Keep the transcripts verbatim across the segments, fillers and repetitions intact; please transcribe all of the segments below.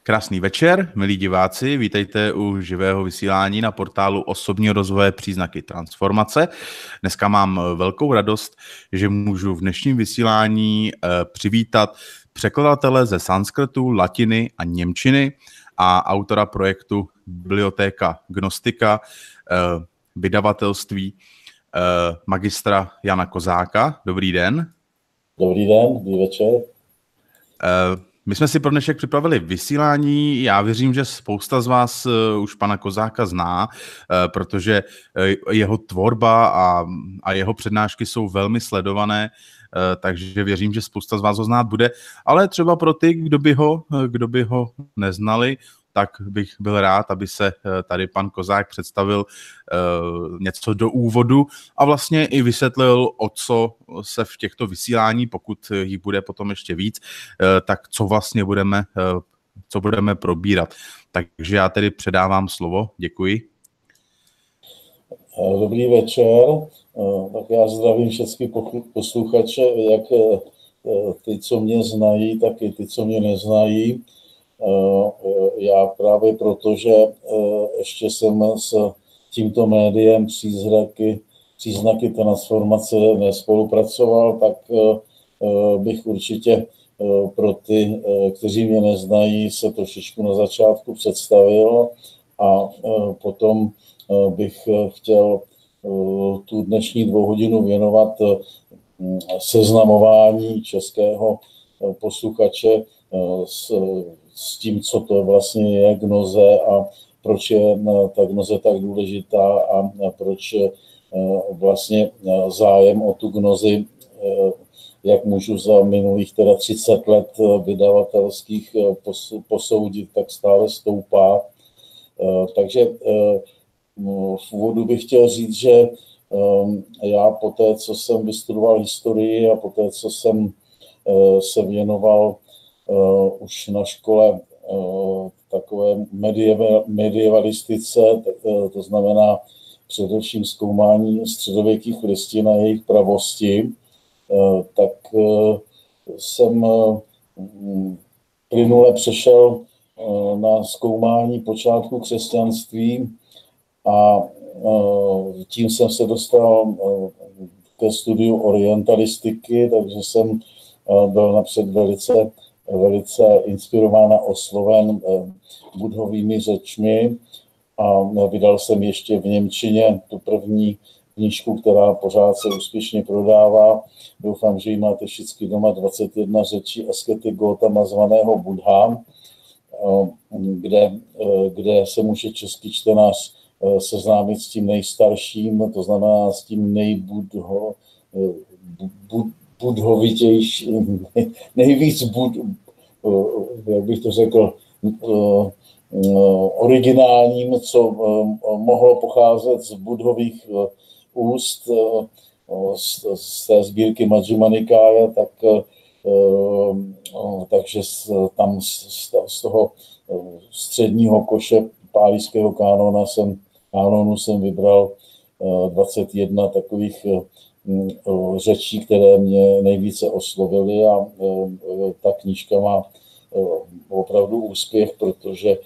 Krásný večer, milí diváci, vítejte u živého vysílání na portálu Osobní rozvoje příznaky transformace. Dneska mám velkou radost, že můžu v dnešním vysílání přivítat překladatele ze sanskrtu, latiny a němčiny a autora projektu Bibliotéka Gnostika, vydavatelství magistra Jana Kozáka. Dobrý den. Dobrý den, dobrý večer. My jsme si pro dnešek připravili vysílání. Já věřím, že spousta z vás už pana Kozáka zná, protože jeho tvorba a, a jeho přednášky jsou velmi sledované, takže věřím, že spousta z vás ho znát bude. Ale třeba pro ty, kdo by ho, kdo by ho neznali, tak bych byl rád, aby se tady pan Kozák představil uh, něco do úvodu a vlastně i vysvětlil, o co se v těchto vysílání, pokud jich bude potom ještě víc, uh, tak co vlastně budeme, uh, co budeme probírat. Takže já tedy předávám slovo. Děkuji. Dobrý večer. Tak já zdravím všechny posluchače, jak ty, co mě znají, tak i ty, co mě neznají. Já právě proto, že ještě jsem s tímto médiem příznaky, příznaky transformace nespolupracoval, tak bych určitě pro ty, kteří mě neznají, se trošičku na začátku představil a potom bych chtěl tu dnešní dvou hodinu věnovat seznamování českého posluchače s s tím, co to vlastně je gnoze a proč je ta gnoze tak důležitá a proč vlastně zájem o tu gnozi, jak můžu za minulých teda třicet let vydavatelských posoudit, tak stále stoupá. Takže v úvodu bych chtěl říct, že já po té, co jsem vystudoval historii a po té, co jsem se věnoval Uh, už na škole uh, takové medieval, medievalistice, uh, to znamená především zkoumání středověkých listin a jejich pravosti, uh, tak uh, jsem uh, plynule přešel uh, na zkoumání počátku křesťanství a uh, tím jsem se dostal uh, ke studiu orientalistiky, takže jsem uh, byl napřed velice velice inspirován a osloven buddhovými řečmi a vydal jsem ještě v němčině tu první knížku, která pořád se úspěšně prodává. Doufám, že ji máte všichni doma, dvacet jedna řečí askety Gautama zvaného Buddha, kde, kde se může český čtenář seznámit s tím nejstarším, to znamená s tím nejbudho, bud, budhovitější, nejvíc bud, jak bych to řekl, originálním, co mohlo pocházet z budhových úst z té sbírky Majjhima Nikáje, tak, takže tam z toho středního koše pálijského kánona jsem, kánonu jsem vybral dvacet jedna takových řečí, které mě nejvíce oslovily a ta knížka má opravdu úspěch, protože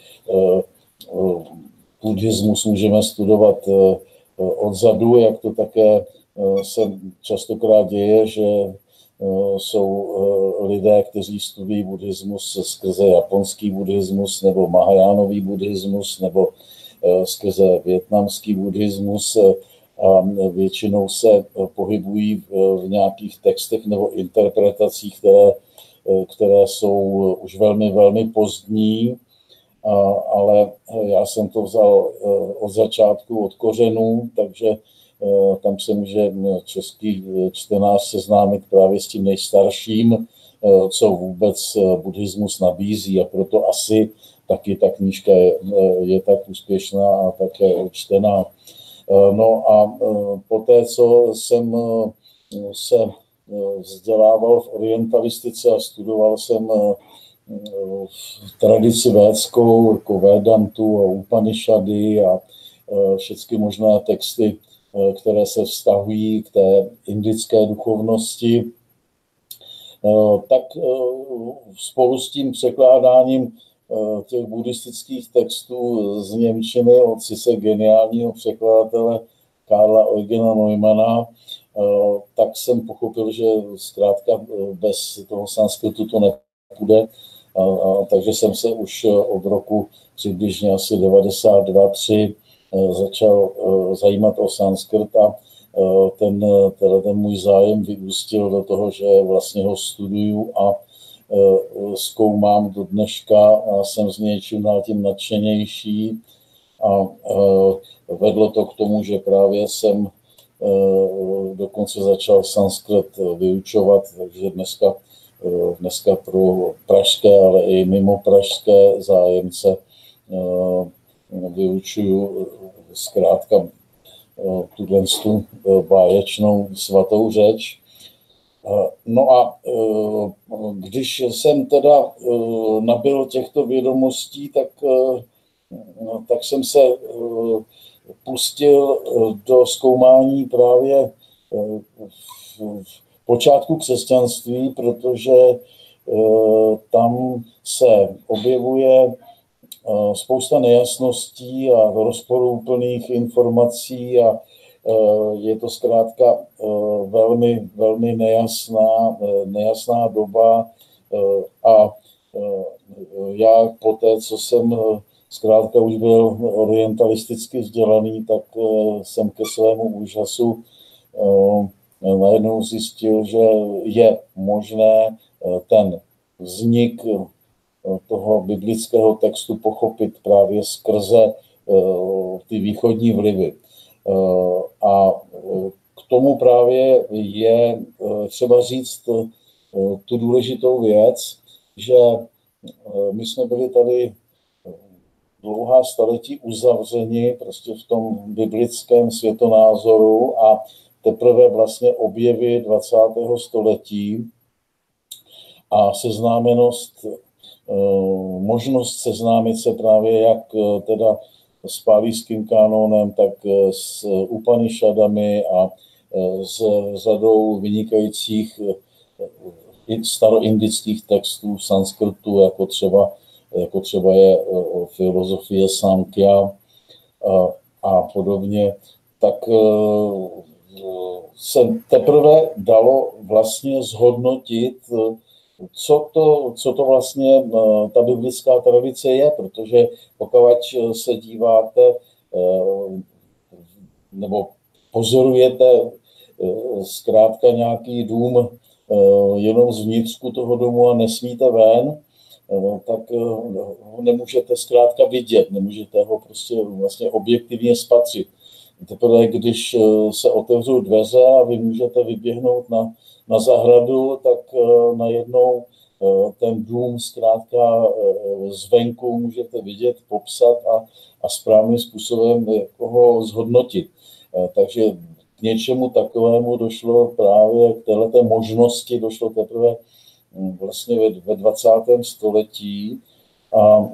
buddhismus můžeme studovat odzadu, jak to také se častokrát děje, že jsou lidé, kteří studují buddhismus skrze japonský buddhismus nebo mahajánový buddhismus nebo skrze vietnamský buddhismus, a většinou se pohybují v nějakých textech nebo interpretacích, které, které jsou už velmi, velmi pozdní, ale já jsem to vzal od začátku, od kořenů, takže tam se může český čtenář seznámit právě s tím nejstarším, co vůbec buddhismus nabízí, a proto asi taky ta knížka je, je tak úspěšná a také čtená. No a poté, co jsem se vzdělával v orientalistice a studoval jsem tradici védskou, jako Védantu a Upanishady a všechny možné texty, které se vztahují k té indické duchovnosti, tak spolu s tím překládáním těch buddhistických textů z němčiny od sice geniálního překladatele Karla Eugena Neumana, tak jsem pochopil, že zkrátka bez toho sanskritu to nepůjde. A, a, takže jsem se už od roku přibližně asi devadesát dva tři začal zajímat o sanskrt a ten, ten můj zájem vyústil do toho, že vlastně ho studuju a zkoumám do dneška a jsem z něj čím dál tím nadšenější a vedlo to k tomu, že právě jsem dokonce začal sanskrt vyučovat, takže dneska, dneska pro pražské, ale i mimo pražské zájemce vyučuju zkrátka tuhle tu báječnou svatou řeč. No a když jsem teda nabyl těchto vědomostí, tak, tak jsem se pustil do zkoumání právě v počátku křesťanství, protože tam se objevuje spousta nejasností a rozporuplných informací a je to zkrátka velmi, velmi nejasná, nejasná doba a já po té, co jsem zkrátka už byl orientalisticky vzdělaný, tak jsem ke svému úžasu najednou zjistil, že je možné ten vznik toho biblického textu pochopit právě skrze ty východní vlivy. A k tomu právě je třeba říct tu důležitou věc, že my jsme byli tady dlouhá staletí uzavřeni prostě v tom biblickém světonázoru a teprve vlastně objevy dvacátého století a seznámenost, možnost seznámit se právě jak teda s pálijským kanonem, tak s Upanišadami a s řadou vynikajících staroindických textů v sanskrtu, jako třeba, jako třeba je filozofie Sankhya a, a podobně, tak se teprve dalo vlastně zhodnotit, co to, co to vlastně ta biblická tradice je, protože pokud se díváte nebo pozorujete zkrátka nějaký dům jenom zvnitřku toho domu a nesmíte ven, tak ho nemůžete zkrátka vidět, nemůžete ho prostě vlastně objektivně spatřit. Teprve když se otevřou dveře a vy můžete vyběhnout na, na zahradu, tak najednou ten dům zkrátka zvenku můžete vidět, popsat a, a správným způsobem jako ho zhodnotit. Takže k něčemu takovému došlo právě k této možnosti, došlo teprve vlastně ve, ve dvacátém století a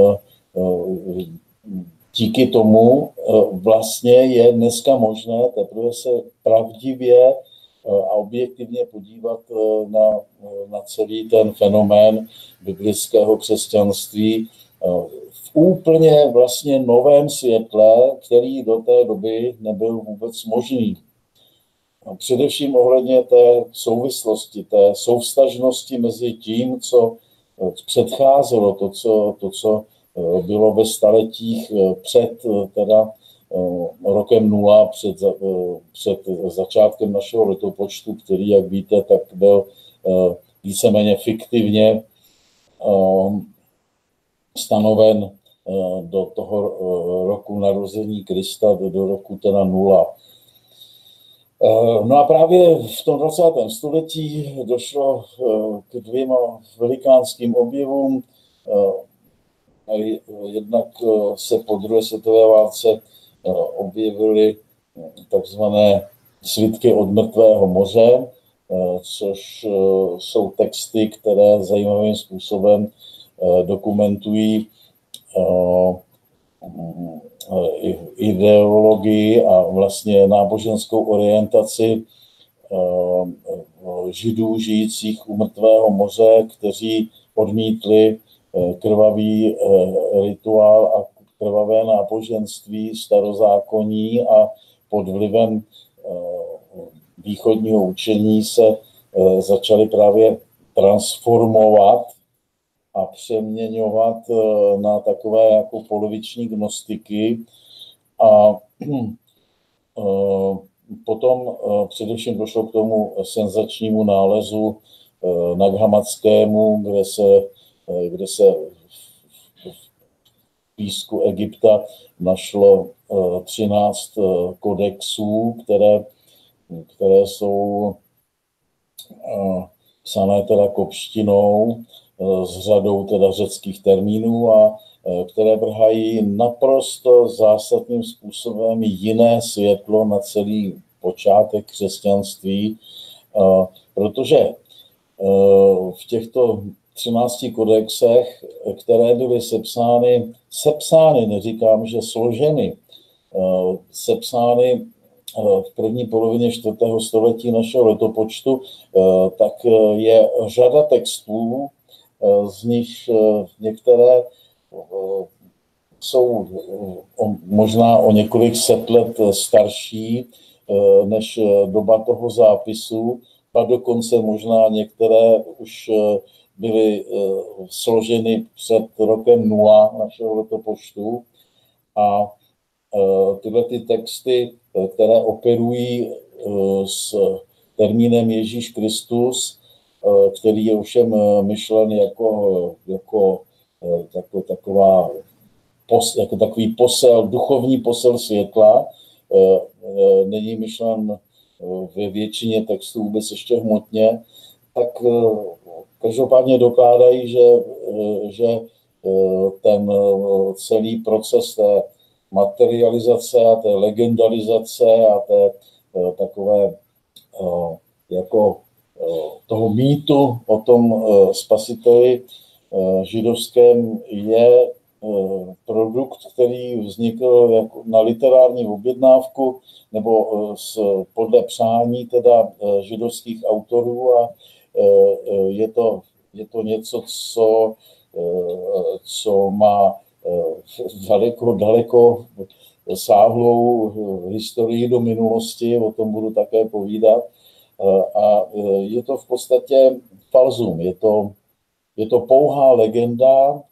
díky tomu vlastně je dneska možné teprve se pravdivě a objektivně podívat na, na celý ten fenomén biblického křesťanství v úplně vlastně novém světle, který do té doby nebyl vůbec možný. Především ohledně té souvislosti, té souvztažnosti mezi tím, co předcházelo, to, co, to, co bylo ve staletích před teda rokem nula, před, před začátkem našeho letopočtu, který, jak víte, tak byl víceméně fiktivně stanoven do toho roku narození Krista, do, do roku teda nula. No a právě v tom dvacátém století došlo k dvěma velikánským objevům. Jednak se po druhé světové válce objevily takzvané svitky od mrtvého moře, což jsou texty, které zajímavým způsobem dokumentují ideologii a vlastně náboženskou orientaci Židů žijících u mrtvého moře, kteří odmítli krvavý rituál a krvavé náboženství starozákonní a pod vlivem východního učení se začaly právě transformovat a přeměňovat na takové jako poloviční gnostiky. A potom především došlo k tomu senzačnímu nálezu Naghamatského, kde se, kde se v písku Egypta našlo třináct kodexů, které, které jsou psané teda kopštinou s řadou teda řeckých termínů a které vrhají naprosto zásadním způsobem jiné světlo na celý počátek křesťanství, protože v těchto třinácti kodexech, které byly sepsány, sepsány, neříkám, že složeny, sepsány v první polovině čtvrtého století našeho letopočtu, tak je řada textů, z nich některé jsou možná o několik set let starší než doba toho zápisu, a dokonce možná některé už byly složeny před rokem nula našeho letopočtu. A tyhle ty texty, které operují s termínem Ježíš Kristus, který je ovšem myšlen jako, jako, jako, taková, jako takový posel, duchovní posel světla, není myšlen ve většině textů vůbec ještě hmotně, tak každopádně dokládají, že, že ten celý proces té materializace a té legendalizace a té takové jako toho mýtu o tom spasiteli židovském je produkt, který vznikl jako na literární objednávku nebo podle přání teda židovských autorů a je to, je to něco, co, co má daleko, daleko sáhlou historii do minulosti, o tom budu také povídat. A je to v podstatě falzum, je to, je to pouhá legenda,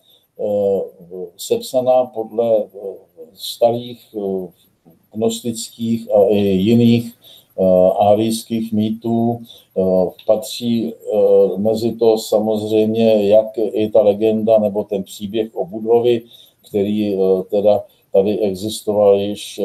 sepsaná podle starých gnostických a i jiných árijských mýtů. Patří mezi to samozřejmě jak i ta legenda nebo ten příběh o Budhovi, který teda tady existoval již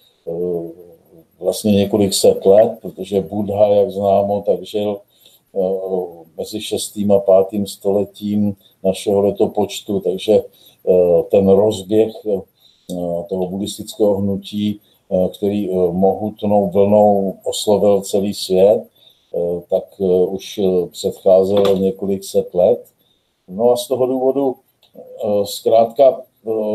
vlastně několik set let, protože Buddha, jak známo, tak žil mezi šestým a pátým stoletím našeho letopočtu, takže ten rozběh toho buddhistického hnutí, který mohutnou vlnou oslovil celý svět, tak už předcházel několik set let. No a z toho důvodu zkrátka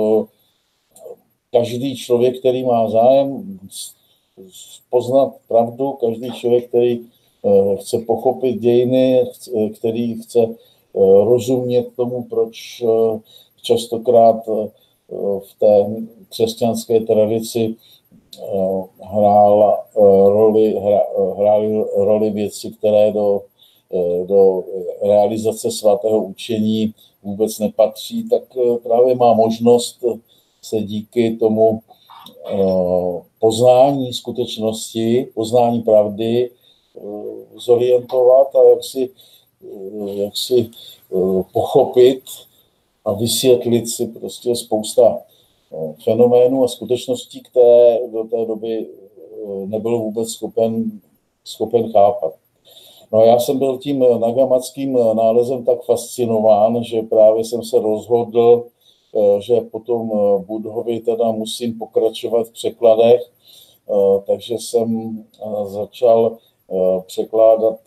každý člověk, který má zájem poznat pravdu, každý člověk, který chce pochopit dějiny, který chce rozumět tomu, proč častokrát v té křesťanské tradici hrála roli, hrály roli věci, které do, do realizace svatého učení vůbec nepatří, tak právě má možnost se díky tomu poznání skutečnosti, poznání pravdy zorientovat a jak si, jak si pochopit a vysvětlit si prostě spousta fenoménů a skutečností, které do té doby nebyl vůbec schopen, schopen chápat. No já jsem byl tím nagamatským nálezem tak fascinován, že právě jsem se rozhodl, že potom Budhovi teda musím pokračovat v překladech, takže jsem začal překládat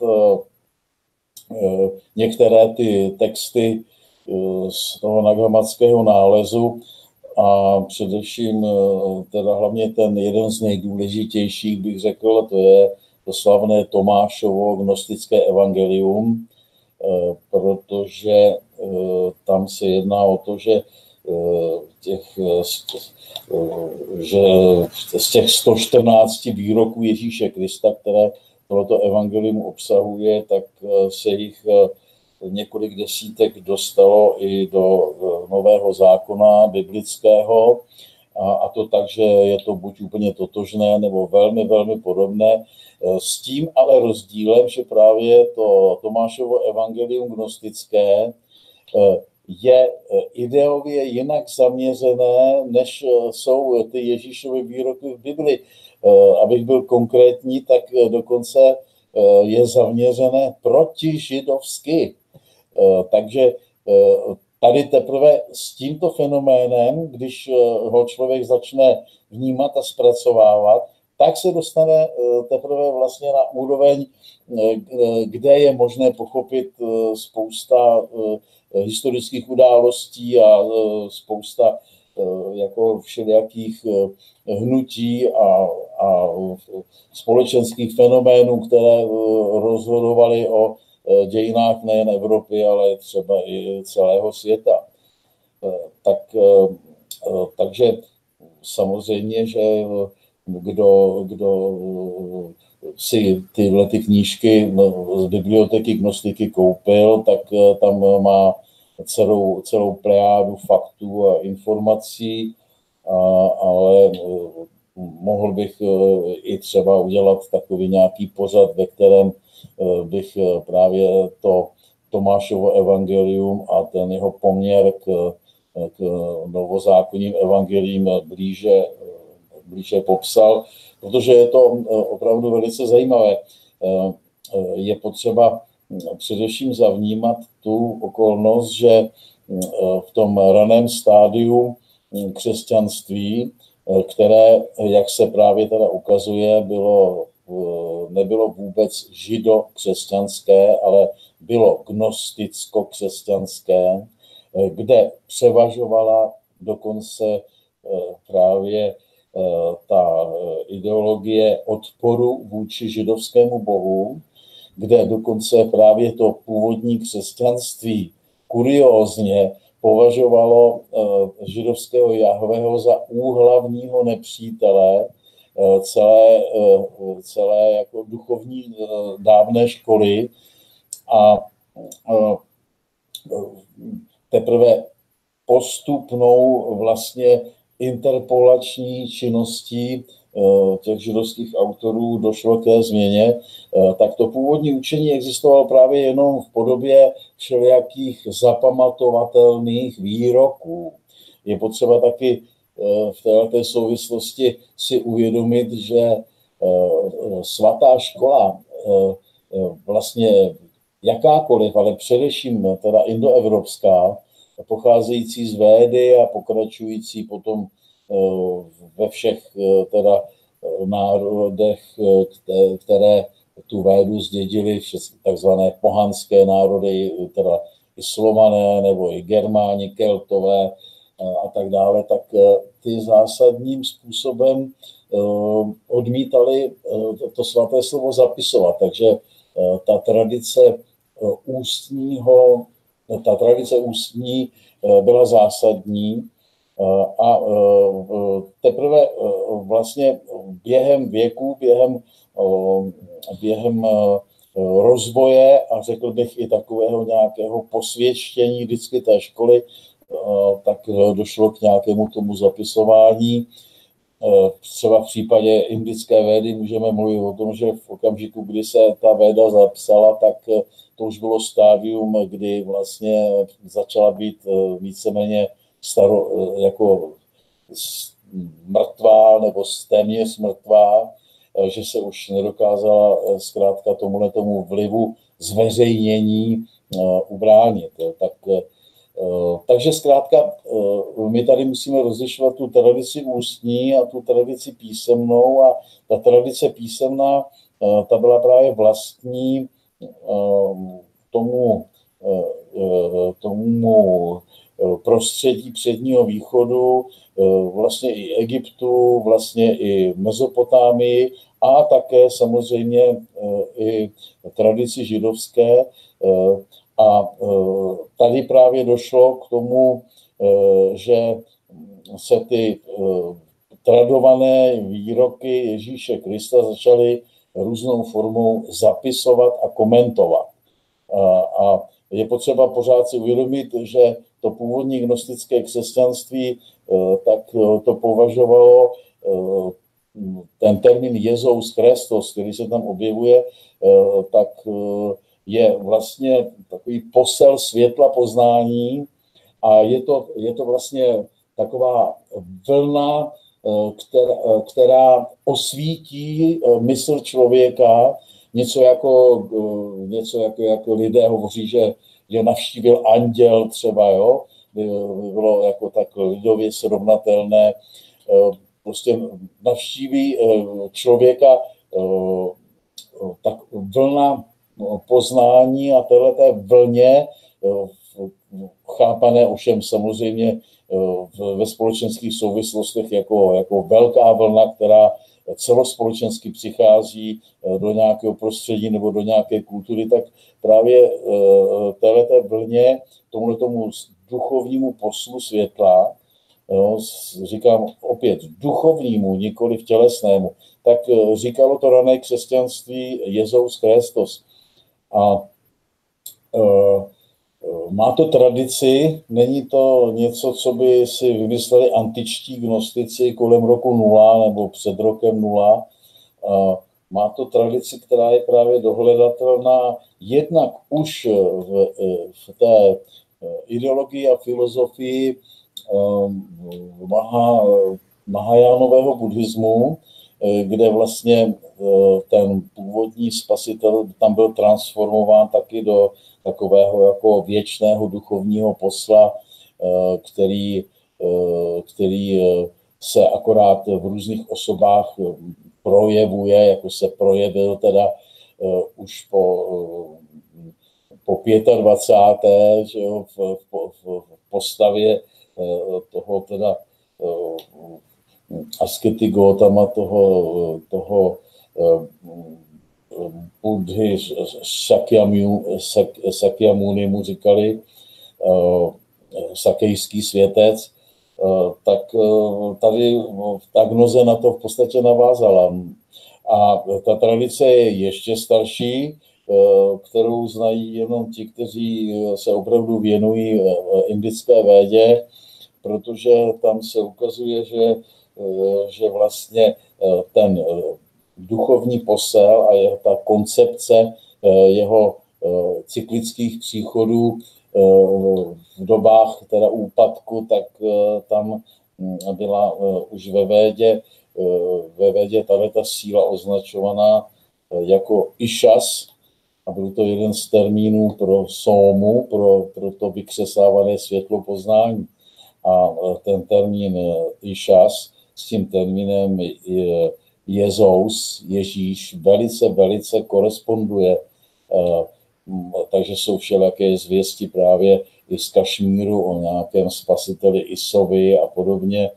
některé ty texty z toho nagamatského nálezu a především teda hlavně ten jeden z nejdůležitějších, bych řekl, to je to slavné Tomášovo gnostické evangelium, protože tam se jedná o to, že těch, že z těch sto čtrnácti výroků Ježíše Krista, které tohoto evangelium obsahuje, tak se jich několik desítek dostalo i do Nového zákona biblického, a, a to tak, že je to buď úplně totožné, nebo velmi, velmi podobné. S tím ale rozdílem, že právě to Tomášovo evangelium gnostické je ideově jinak zaměřené, než jsou ty Ježíšovy výroky v Bibli. Abych byl konkrétní, tak dokonce je zaměřené protižidovsky. Takže tady teprve s tímto fenoménem, když ho člověk začne vnímat a zpracovávat, tak se dostane teprve vlastně na úroveň, kde je možné pochopit spousta historických událostí a spousta jako všelijakých hnutí a, a společenských fenoménů, které rozhodovaly o dějinách nejen Evropy, ale třeba i celého světa. Tak, takže samozřejmě, že kdo, kdo si tyhle ty knížky z biblioteky gnostiky koupil, tak tam má celou, celou plejádu faktů a informací, a, ale mohl bych i třeba udělat takový nějaký pořad, ve kterém bych právě to Tomášovo evangelium a ten jeho poměr k, k novozákonním evangeliím blíže, blíže popsal, protože je to opravdu velice zajímavé. Je potřeba především zavnímat tu okolnost, že v tom raném stádiu křesťanství, které, jak se právě teda ukazuje, bylo, nebylo vůbec židokřesťanské, ale bylo gnosticko-křesťanské, kde převažovala dokonce právě ta ideologie odporu vůči židovskému bohu, kde dokonce právě to původní křesťanství kuriózně považovalo židovského Jahveho za úhlavního nepřítele celé, celé jako duchovní dávné školy, a teprve postupnou vlastně interpolační činností těch židovských autorů došlo k té změně, tak to původní učení existovalo právě jenom v podobě všelijakých zapamatovatelných výroků. Je potřeba taky v této souvislosti si uvědomit, že svatá škola, vlastně jakákoliv, ale především teda indoevropská, pocházející z Védy a pokračující potom ve všech teda národech, které tu Védu zdědili, takzvané pohanské národy, teda i Slované nebo i Germáni, Keltové a tak dále, tak ty zásadním způsobem odmítali to svaté slovo zapisovat. Takže ta tradice ústního, ta tradice ústní byla zásadní, a teprve vlastně během věku, během, během rozvoje a řekl bych i takového nějakého posvědčení vždycky té školy, tak došlo k nějakému tomu zapisování. Třeba v případě indické Védy můžeme mluvit o tom, že v okamžiku, kdy se ta Véda zapsala, tak to už bylo stádium, kdy vlastně začala být víceméně staro, jako mrtvá nebo téměř mrtvá, že se už nedokázala zkrátka tomuhle tomu vlivu zveřejnění ubránit. Tak, takže zkrátka my tady musíme rozlišovat tu tradici ústní a tu tradici písemnou, a ta tradice písemná, ta byla právě vlastní tomu, tomu prostředí Předního východu, vlastně i Egyptu, vlastně i Mezopotámii a také samozřejmě i tradici židovské. A tady právě došlo k tomu, že se ty tradované výroky Ježíše Krista začaly různou formou zapisovat a komentovat. A je potřeba pořád si uvědomit, že to původní gnostické křesťanství tak to považovalo ten termín Jezus Kristus, který se tam objevuje, tak je vlastně takový posel světla poznání a je to, je to vlastně taková vlna, která, která osvítí mysl člověka, něco jako, něco jako, jako lidé hovoří, že, že navštívil anděl třeba, jo, bylo jako tak lidově srovnatelné, prostě navštíví člověka tak vlna poznání a téhleté vlně, chápané ovšem samozřejmě ve společenských souvislostech jako, jako velká vlna, která celospolečensky přichází do nějakého prostředí nebo do nějaké kultury, tak právě téhleté vlně, tomuto duchovnímu poslu světla, jo, říkám opět duchovnímu, nikoli v tělesnému, tak říkalo to rané křesťanství Jezus Kristus. A e, má to tradici, není to něco, co by si vymysleli antičtí gnostici kolem roku nula nebo před rokem nula. E, má to tradici, která je právě dohledatelná jednak už v, v té ideologii a filozofii Maha, Mahajánového buddhismu, kde vlastně ten původní spasitel tam byl transformován taky do takového jako věčného duchovního posla, který, který se akorát v různých osobách projevuje, jako se projevil teda už po, po dvacáté páté Že jo, v, v, v postavě toho teda askety Gautama, toho, toho Buddhy Sakyamuni mu říkali, sakejský světec, tak tady ta gnoze na to v podstatě navázala. A ta tradice je ještě starší, kterou znají jenom ti, kteří se opravdu věnují indické védě, protože tam se ukazuje, že, že vlastně ten duchovní posel a je ta koncepce jeho cyklických příchodů v dobách teda úpadku, tak tam byla už ve védě, ve védě tady ta síla označovaná jako išas, a byl to jeden z termínů pro sómu, pro, pro to vykřesávané světlo poznání. A ten termín išas s tím termínem Jezus, Ježíš, velice, velice koresponduje. Takže jsou všelijaké zvěsti právě i z Kašmíru o nějakém spasiteli Isovi a podobně.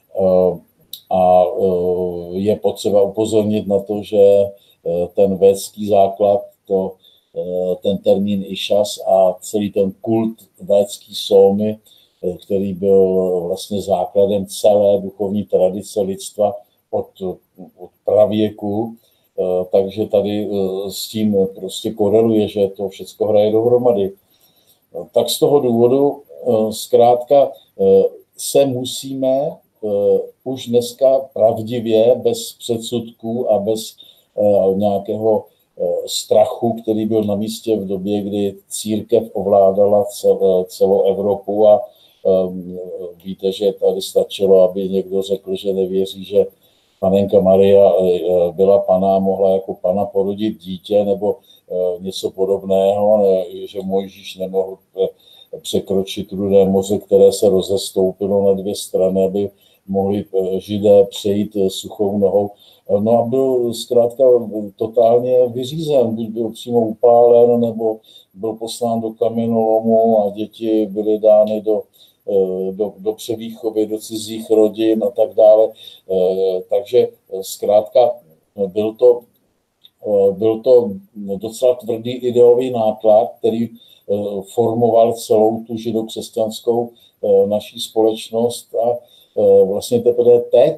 A je potřeba upozornit na to, že ten védský základ, to, ten termín išas a celý ten kult védský sómy, který byl vlastně základem celé duchovní tradice lidstva od, od pravěku, takže tady s tím prostě koreluje, že to všechno hraje dohromady. Tak z toho důvodu zkrátka se musíme už dneska pravdivě, bez předsudků a bez nějakého strachu, který byl na místě v době, kdy církev ovládala celou Evropu a víte, že tady stačilo, aby někdo řekl, že nevěří, že panenka Maria byla panna, mohla jako panna porodit dítě nebo něco podobného, že Mojžíš nemohl překročit Rudé moře, které se rozestoupilo na dvě strany, aby mohli Židé přejít suchou nohou. No a byl zkrátka totálně vyřízen, buď byl přímo upálen, nebo byl poslán do kamenolomu a děti byly dány do Do, do převýchovy, do cizích rodin a tak dále. Takže zkrátka byl to, byl to docela tvrdý ideový nátlak, který formoval celou tu židokřesťanskou naší společnost a vlastně teprve teď,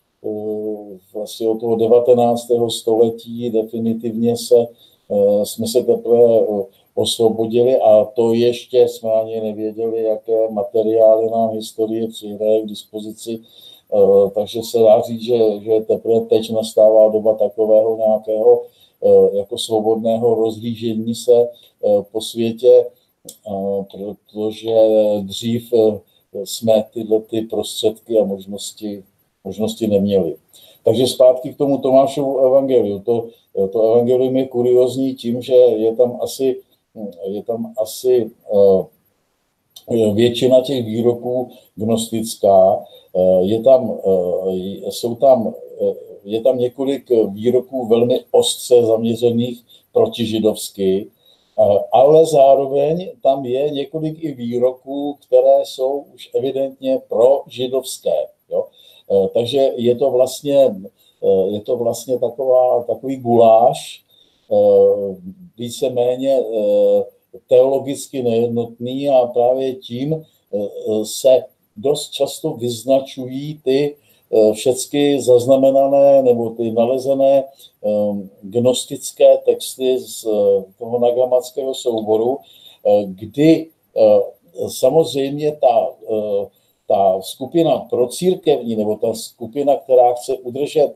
vlastně od toho devatenáctého století definitivně se, jsme se teprve osvobodili a to ještě jsme ani nevěděli, jaké materiály nám historie přihraje k dispozici. Takže se dá říct, že, že teprve teď nastává doba takového nějakého jako svobodného rozhlížení se po světě, protože dřív jsme tyhle ty prostředky a možnosti, možnosti neměli. Takže zpátky k tomu Tomášovu evangeliu. To, to evangelium je kuriózní tím, že je tam asi, je tam asi většina těch výroků gnostická. Je tam, jsou tam, je tam několik výroků velmi ostře zaměřených protižidovsky, ale zároveň tam je několik i výroků, které jsou už evidentně prožidovské. Jo? Takže je to vlastně, je to vlastně taková, takový guláš, víceméně teologicky nejednotný a právě tím se dost často vyznačují ty všechny zaznamenané nebo ty nalezené gnostické texty z toho nagamatského souboru, kdy samozřejmě ta, ta skupina procírkevní nebo ta skupina, která chce udržet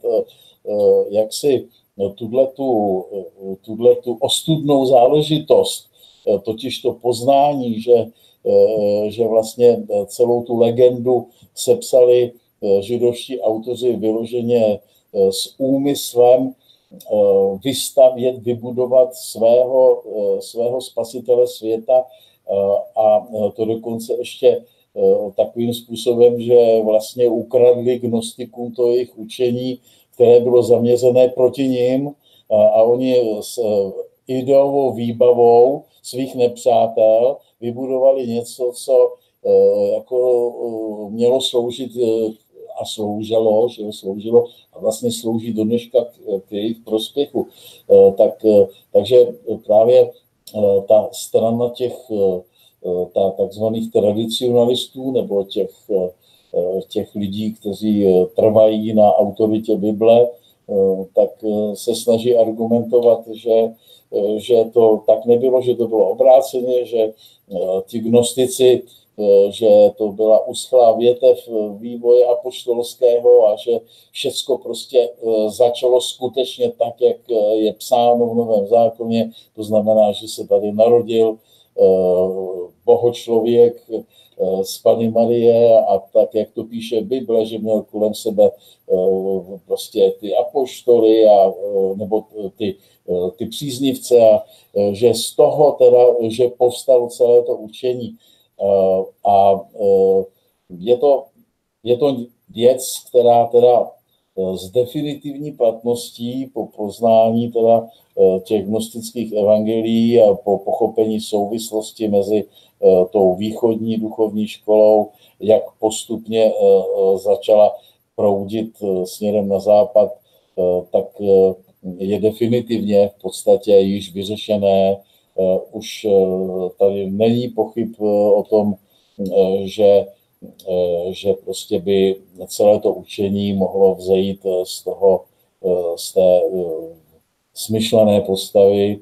jaksi tuhletu, tuhletu ostudnou záležitost, totiž to poznání, že, že vlastně celou tu legendu sepsali židovští autoři vyloženě s úmyslem vystavět, vybudovat svého, svého spasitele světa a to dokonce ještě takovým způsobem, že vlastně ukradli gnostikům to jejich učení, které bylo zaměřené proti ním a oni s ideovou výbavou svých nepřátel vybudovali něco, co jako mělo sloužit a sloužilo, že sloužilo a vlastně slouží do dneška k jejich prospěchu. Tak, takže právě ta strana těch ta takzvaných tradicionalistů nebo těch, těch lidí, kteří trvají na autoritě Bible, tak se snaží argumentovat, že, že to tak nebylo, že to bylo obráceně, že ti gnostici, že to byla uschlá větev vývoje apoštolského a že všecko prostě začalo skutečně tak, jak je psáno v Novém zákoně. To znamená, že se tady narodil bohočlověk z Panny Marie a tak, jak to píše Bible, že měl kolem sebe prostě ty apoštoly a, nebo ty, ty příznivce a že z toho teda, že povstalo celé to učení. A je to, je to věc, která teda s definitivní platností po poznání teda těch gnostických evangelií a po pochopení souvislosti mezi tou východní duchovní školou, jak postupně začala proudit směrem na západ, tak je definitivně v podstatě již vyřešené. Už tady není pochyb o tom, že, že prostě by celé to učení mohlo vzejít z toho, z té smyšlené postavy,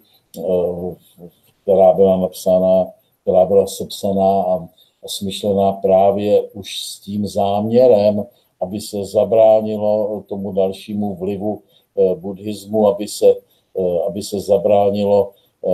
která byla napsána, která byla sepsaná a smyšlená právě už s tím záměrem, aby se zabránilo tomu dalšímu vlivu buddhismu, aby se, aby se zabránilo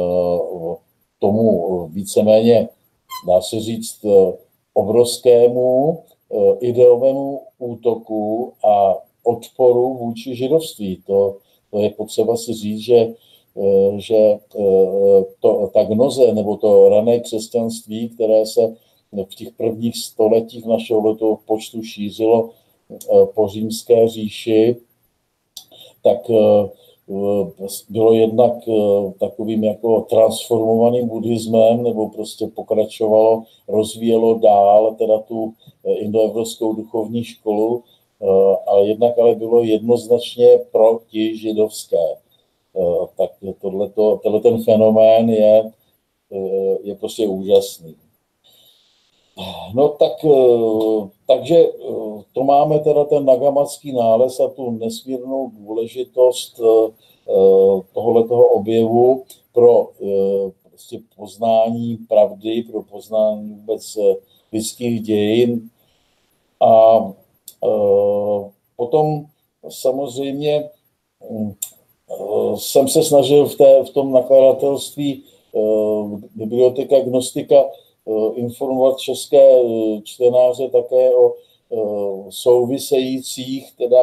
tomu víceméně, dá se říct, obrovskému ideovému útoku a odporu vůči židovství. To, to je potřeba si říct, že, že to, ta gnoze nebo to rané křesťanství, které se v těch prvních stoletích našeho letopočtu šířilo po římské říši, tak bylo jednak takovým jako transformovaným buddhismem, nebo prostě pokračovalo, rozvíjelo dál teda tu indoevropskou duchovní školu, a jednak ale bylo jednoznačně proti židovské. Tak tohleto, tenhle ten fenomén je je prostě úžasný. No tak, takže to máme teda ten nagamatský nález a tu nesmírnou důležitost tohoto objevu pro prostě poznání pravdy, pro poznání vůbec lidských dějin. A potom samozřejmě jsem se snažil v, té, v tom nakladatelství Biblioteka Gnostika informovat české čtenáře také o souvisejících teda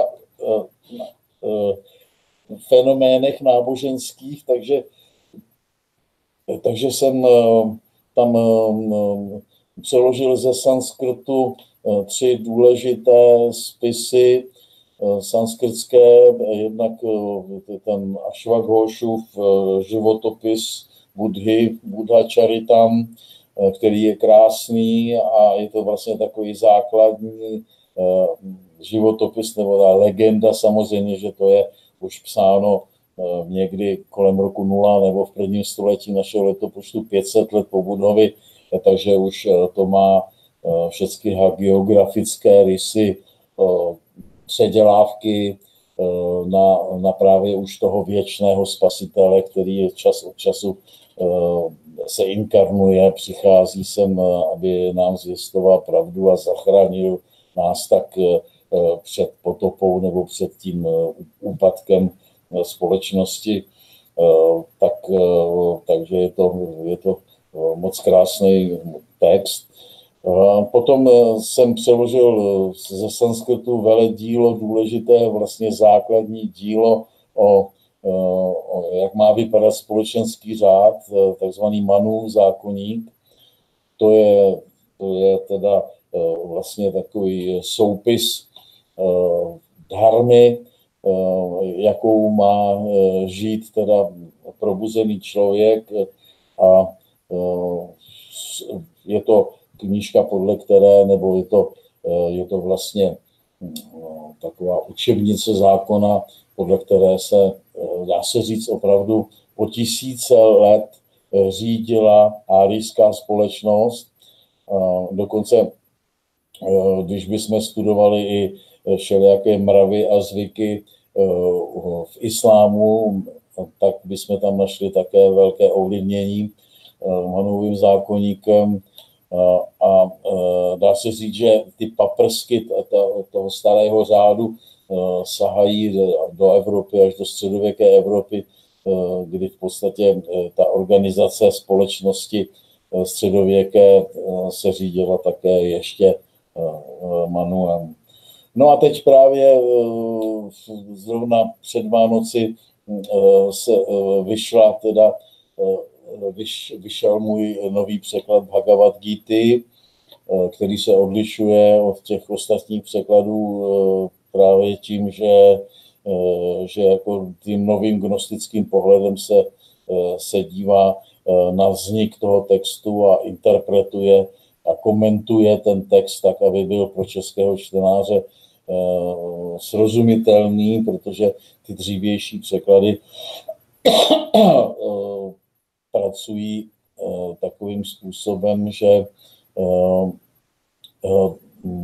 fenoménech náboženských, takže, takže jsem tam přeložil ze sanskrtu tři důležité spisy sanskrtské, jednak ten Ashwaghoshův životopis Budhy, Buddha Charitam, který je krásný a je to vlastně takový základní životopis nebo ta legenda, samozřejmě, že to je už psáno někdy kolem roku nula nebo v prvním století našeho letopočtu pět set let po Buddhovi, takže už to má všechny hagiografické rysy, předělávky na, na právě už toho věčného spasitele, který čas od času se inkarnuje, přichází sem, aby nám zvěstoval pravdu a zachránil nás tak před potopou nebo před tím úpadkem společnosti. Tak, takže je to, je to moc krásný text. Potom jsem přeložil ze sanskrtu veledílo, důležité vlastně základní dílo o, o jak má vypadat společenský řád, takzvaný Manu zákoník. To je, to je teda vlastně takový soupis dharmy, jakou má žít teda probuzený člověk, a je to knížka, podle které, nebo je to, je to vlastně taková učebnice zákona, podle které se, dá se říct, opravdu po tisíce let řídila árijská společnost. Dokonce, když bychom studovali i všelijaké mravy a zvyky v islámu, tak bychom tam našli také velké ovlivnění Manovým zákoníkem. A dá se říct, že ty paprsky toho starého řádu sahají do Evropy, až do středověké Evropy, kdy v podstatě ta organizace společnosti středověké se řídila také ještě manuem. No a teď právě zrovna před Vánoci se vyšla teda vyšel můj nový překlad Bhagavad Gity, který se odlišuje od těch ostatních překladů právě tím, že, že jako tím novým gnostickým pohledem se, se dívá na vznik toho textu a interpretuje a komentuje ten text tak, aby byl pro českého čtenáře srozumitelný, protože ty dřívější překlady pracují uh, takovým způsobem, že, uh, uh,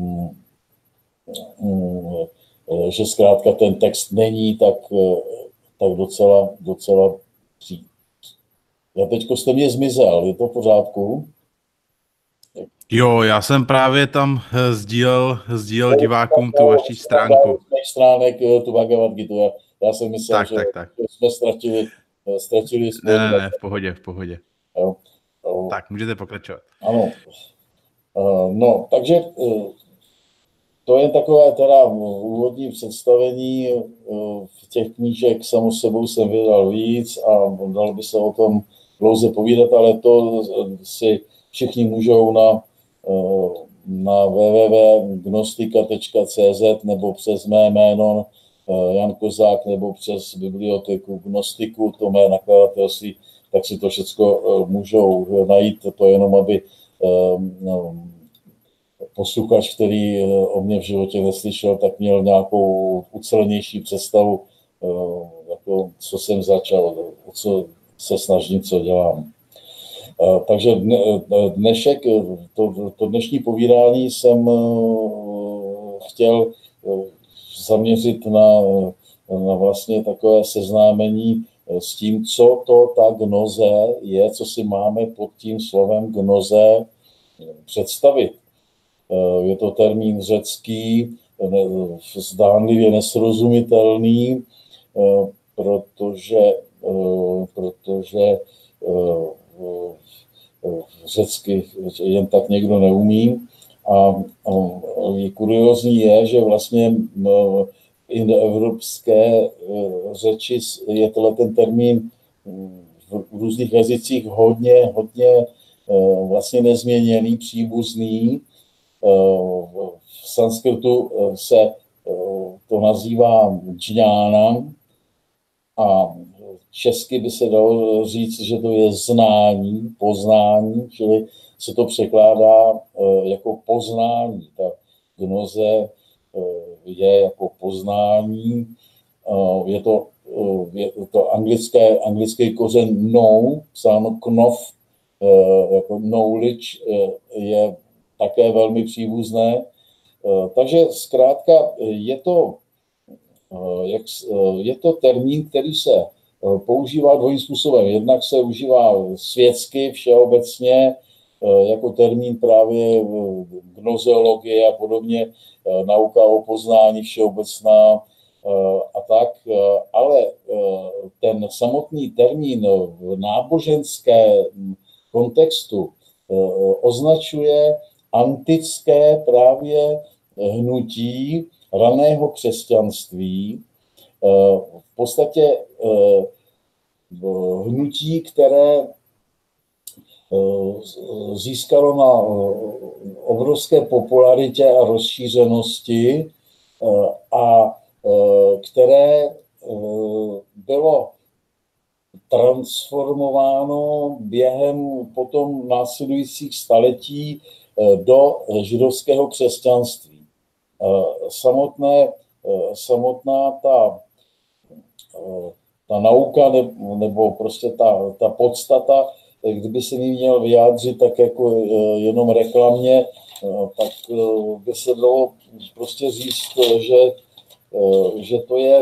um, uh, že zkrátka ten text není tak, uh, tak docela, docela pří. Já teďko jste mě zmizel, je to v pořádku? Jo, já jsem právě tam sdílel, sdílel divákům tu vaši stránku. Stránek, tu Bhagavad Gitu. Já, já jsem myslel, tak, že tak, tak. jsme ztratili ztratili ne, ne, ne, v pohodě, v pohodě. Jo, jo. Tak, můžete pokračovat. Ano. No, takže to je takové teda úvodní představení. V těch knížek samo sebou jsem vydal víc a dalo by se o tom dlouze povídat, ale to si všichni můžou na, na w w w tečka gnostika tečka c z nebo přes mé jméno Jan Kozák nebo přes biblioteku Gnostiku, to mé nakladatelství, tak si to všechno můžou najít. To jenom, aby no, posluchač, který o mě v životě neslyšel, tak měl nějakou ucelenější představu, jako, co jsem začal, o co se snažím, co dělám. Takže dnešek, to, to dnešní povídání jsem chtěl zaměřit na, na vlastně takové seznámení s tím, co to ta gnoze je, co si máme pod tím slovem gnoze představit. Je to termín řecký, zdánlivě nesrozumitelný, protože, protože řecky jen tak někdo neumí. A kuriózní je, že vlastně v indoevropské řeči je tohle ten termín v různých jazycích hodně, hodně vlastně nezměněný, příbuzný. V sanskritu se to nazývá džňána a česky by se dalo říct, že to je znání, poznání, čili se to překládá jako poznání. Ta gnoze je jako poznání, je to, je to anglické, anglický kořen know, psáno knov, jako knowledge je také velmi příbuzné. Takže zkrátka je to, je to termín, který se používá dvojím způsobem. Jednak se užívá světsky, všeobecně, jako termín právě gnozeologie a podobně, nauka o poznání všeobecná a tak, ale ten samotný termín v náboženském kontextu označuje antické právě hnutí raného křesťanství, v podstatě hnutí, které získalo na obrovské popularitě a rozšířenosti a které bylo transformováno během potom následujících staletí do židovského křesťanství. Samotné, samotná ta, ta nauka nebo prostě ta, ta podstata, kdyby se mi měl vyjádřit tak jako jenom reklamně, tak by se dalo prostě říct, že, že to je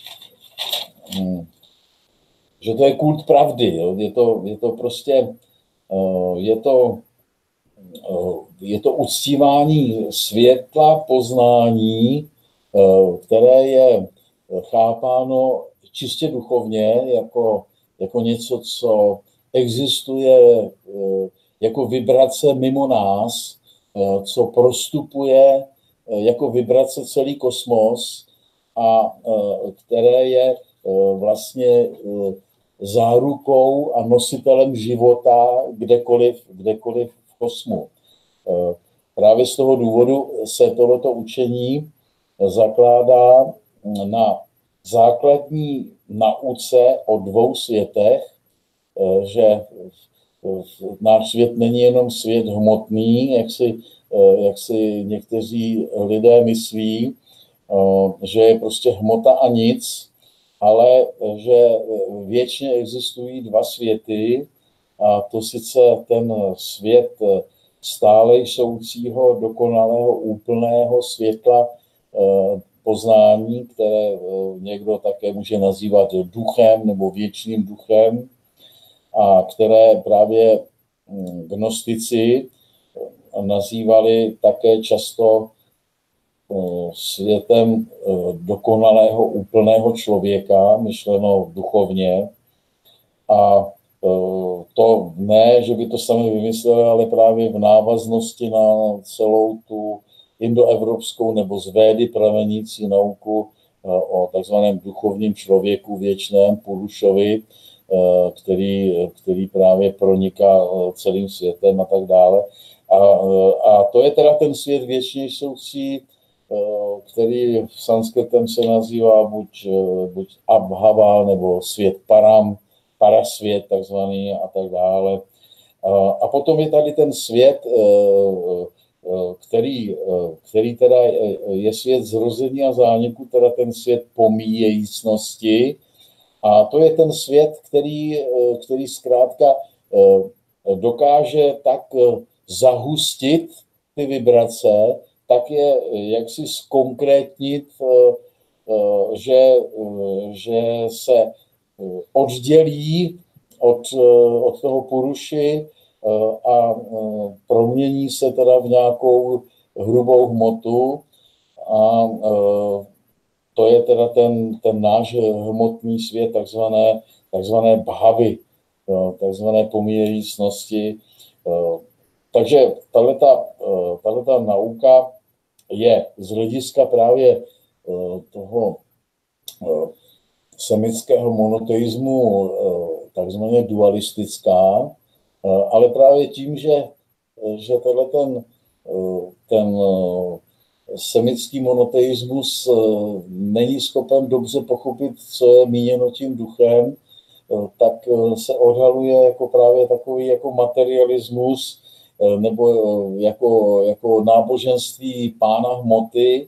že to je kult pravdy. Jo? Je to, je to prostě je to, je to uctívání světla poznání, které je chápáno čistě duchovně jako, jako něco, co existuje jako vibrace mimo nás, co prostupuje jako vibrace celý kosmos a které je vlastně zárukou a nositelem života kdekoliv, kdekoliv v kosmu. Právě z toho důvodu se tohoto učení zakládá na základní nauce o dvou světech, že náš svět není jenom svět hmotný, jak si, jak si někteří lidé myslí, že je prostě hmota a nic, ale že věčně existují dva světy, a to sice ten svět stále jsoucího, dokonalého, úplného světla poznání, které někdo také může nazývat duchem nebo věčným duchem, a které právě gnostici nazývali také často světem dokonalého, úplného člověka, myšleno duchovně. A to ne, že by to sami vymysleli, ale právě v návaznosti na celou tu indoevropskou nebo z Védy pramenící nauku o takzvaném duchovním člověku věčném, Purušovi, který, který právě proniká celým světem a tak dále. A, a to je teda ten svět věčně jsoucí, který v sanskritem se nazývá buď, buď Abhava, nebo svět Param, parasvět takzvaný a tak dále. A potom je tady ten svět, který, který teda je svět zrození a zániku, teda ten svět pomíjejícnosti. A to je ten svět, který, který zkrátka dokáže tak zahustit ty vibrace, tak je jaksi zkonkrétnit, že, že se oddělí od, od toho puruši a promění se teda v nějakou hrubou hmotu a to je teda ten, ten náš hmotný svět, takzvané, takzvané bhavy, takzvané pomíjejícnosti. Takže tato nauka je z hlediska právě toho semického monoteismu takzvaně dualistická, ale právě tím, že, že tenhle ten, ten semický monoteismus není schopen dobře pochopit, co je míněno tím duchem, tak se odhaluje jako právě takový jako materialismus nebo jako, jako náboženství pána hmoty,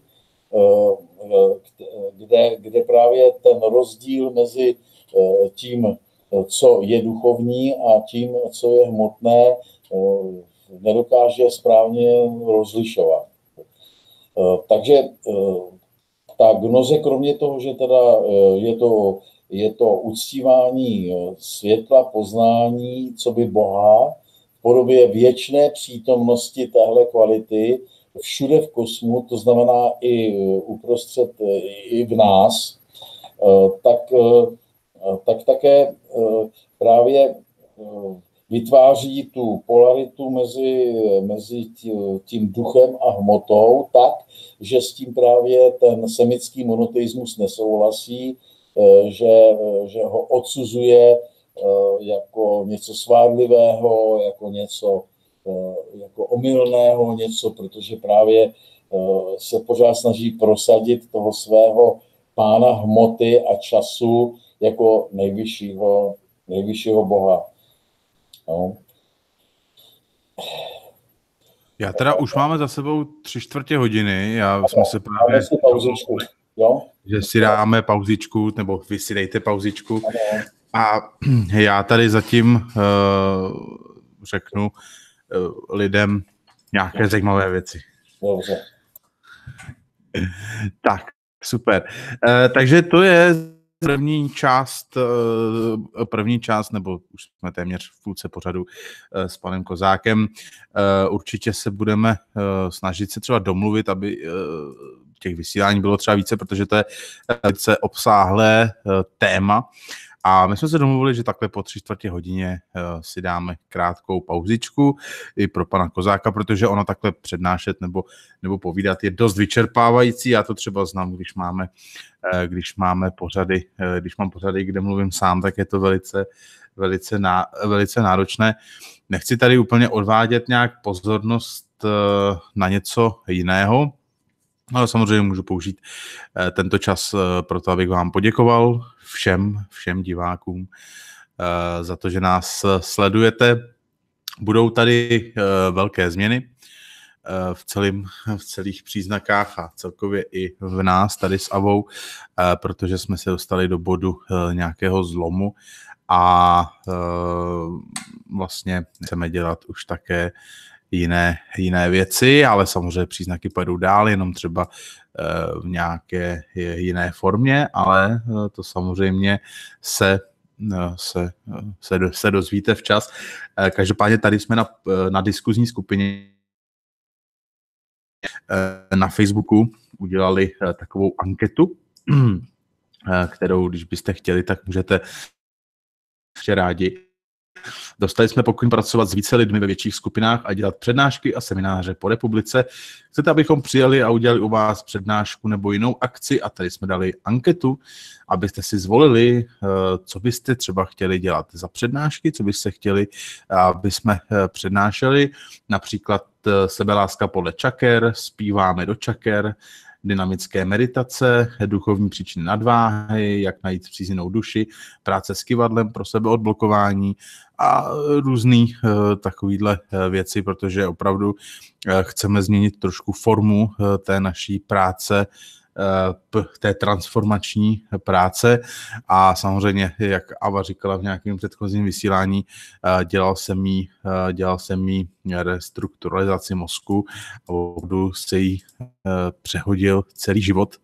kde, kde právě ten rozdíl mezi tím, co je duchovní a tím, co je hmotné, nedokáže správně rozlišovat. Takže ta gnoze, kromě toho, že teda je to, je to uctívání světla, poznání, co by Boha, v podobě věčné přítomnosti téhle kvality všude v kosmu, to znamená i uprostřed, i v nás, tak, tak také právě vytváří tu polaritu mezi, mezi tím duchem a hmotou tak, že s tím právě ten semický monoteismus nesouhlasí, že, že ho odsuzuje jako něco svádlivého, jako něco jako omylného, něco, protože právě se pořád snaží prosadit toho svého pána hmoty a času jako nejvyššího, nejvyššího boha. No. Já teda už máme za sebou tři čtvrtě hodiny, já no, jsme se právě... Si pauzičku, jo? Že si dáme pauzičku, nebo vy si dejte pauzičku. No. A já tady zatím uh, řeknu uh, lidem nějaké no. zajímavé věci. Dobře. Tak, super. Uh, takže to je první část, první část, nebo už jsme téměř v půlce pořadu s panem Kozákem. Určitě se budeme snažit se třeba domluvit, aby těch vysílání bylo třeba více, protože to je velice obsáhlé téma. A my jsme se domluvili, že takhle po tři čtvrtě hodině si dáme krátkou pauzičku i pro pana Kozáka, protože ono takhle přednášet nebo, nebo povídat je dost vyčerpávající. Já to třeba znám, když máme, když máme pořady, když mám pořady, kde mluvím sám, tak je to velice, velice, ná, velice náročné. Nechci tady úplně odvádět nějak pozornost na něco jiného, ale samozřejmě můžu použít tento čas pro to, abych vám poděkoval všem, všem divákům za to, že nás sledujete. Budou tady velké změny v, celým, v celých příznakách a celkově i v nás tady s Avou, protože jsme se dostali do bodu nějakého zlomu a vlastně chceme dělat už také jiné, jiné věci, ale samozřejmě příznaky pojedou dál, jenom třeba v nějaké jiné formě, ale to samozřejmě se, se, se, se dozvíte včas. Každopádně tady jsme na, na diskuzní skupině na Facebooku udělali takovou anketu, kterou, když byste chtěli, tak můžete ještě rádi. Dostali jsme pokyn pracovat s více lidmi ve větších skupinách a dělat přednášky a semináře po republice. Chcete, abychom přijeli a udělali u vás přednášku nebo jinou akci a tady jsme dali anketu, abyste si zvolili, co byste třeba chtěli dělat za přednášky, co byste chtěli, aby jsme přednášeli, například sebeláska podle čaker, zpíváme do čaker, dynamické meditace, duchovní příčiny nadváhy, jak najít přízninou duši, práce s kyvadlem pro sebeodblokování a různý uh, takovýhle uh, věci, protože opravdu uh, chceme změnit trošku formu uh, té naší práce té transformační práce a samozřejmě, jak Ava říkala v nějakém předchozím vysílání, dělal jsem jí, dělal jsem jí restrukturalizaci mozku a opravdu se jí přehodil celý život.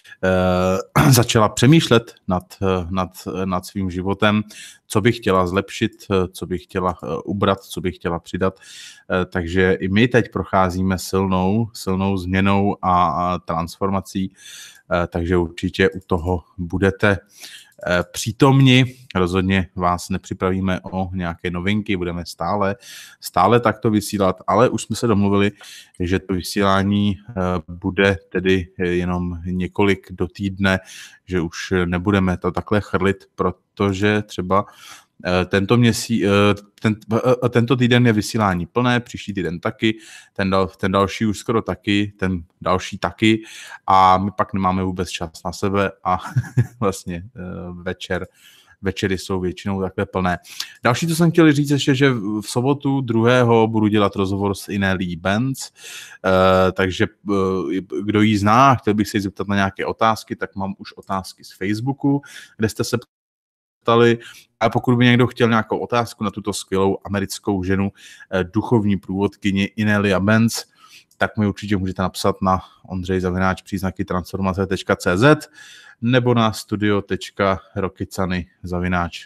Začala přemýšlet nad, nad, nad svým životem, co bych chtěla zlepšit, co bych chtěla ubrat, co bych chtěla přidat. Takže i my teď procházíme silnou, silnou změnou a transformací, takže určitě u toho budete přítomni. Rozhodně vás nepřipravíme o nějaké novinky, budeme stále, stále takto vysílat, ale už jsme se domluvili, že to vysílání bude tedy jenom několik do týdne, že už nebudeme to takhle chrlit, protože třeba tento měsíc, ten, tento týden je vysílání plné, příští týden taky, ten, dal, ten další už skoro taky, ten další taky a my pak nemáme vůbec čas na sebe a vlastně večer, večery jsou většinou takhle plné. Další, co jsem chtěl říct ještě, že v sobotu druhého budu dělat rozhovor s Inelí Benz, takže kdo ji zná, chtěl bych se jí zeptat na nějaké otázky, tak mám už otázky z Facebooku, kde jste se ptali. A pokud by někdo chtěl nějakou otázku na tuto skvělou americkou ženu, duchovní průvodkyni Inelia Benz, tak mi určitě můžete napsat na ondřej zavináč příznaky transformace tečka cé zet nebo na studio tečka rokycany zavináč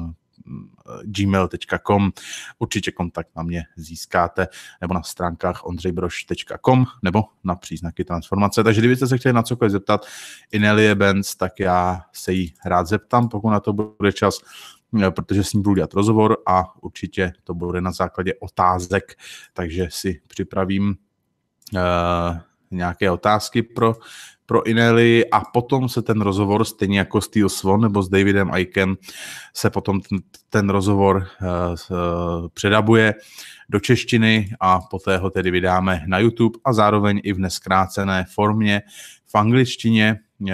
gmail tečka com. Určitě kontakt na mě získáte nebo na stránkách ondřejbroš tečka com nebo na příznaky transformace. Takže kdybyste se chtěli na cokoliv zeptat Inelie Benz, tak já se jí rád zeptám, pokud na to bude čas, protože s ním budu dělat rozhovor a určitě to bude na základě otázek, takže si připravím uh, nějaké otázky pro, pro Ineli a potom se ten rozhovor, stejně jako Steel Swan nebo s Davidem Ickem, se potom ten, ten rozhovor uh, uh, předabuje do češtiny a poté ho tedy vydáme na YouTube a zároveň i v neskrácené formě v angličtině, uh,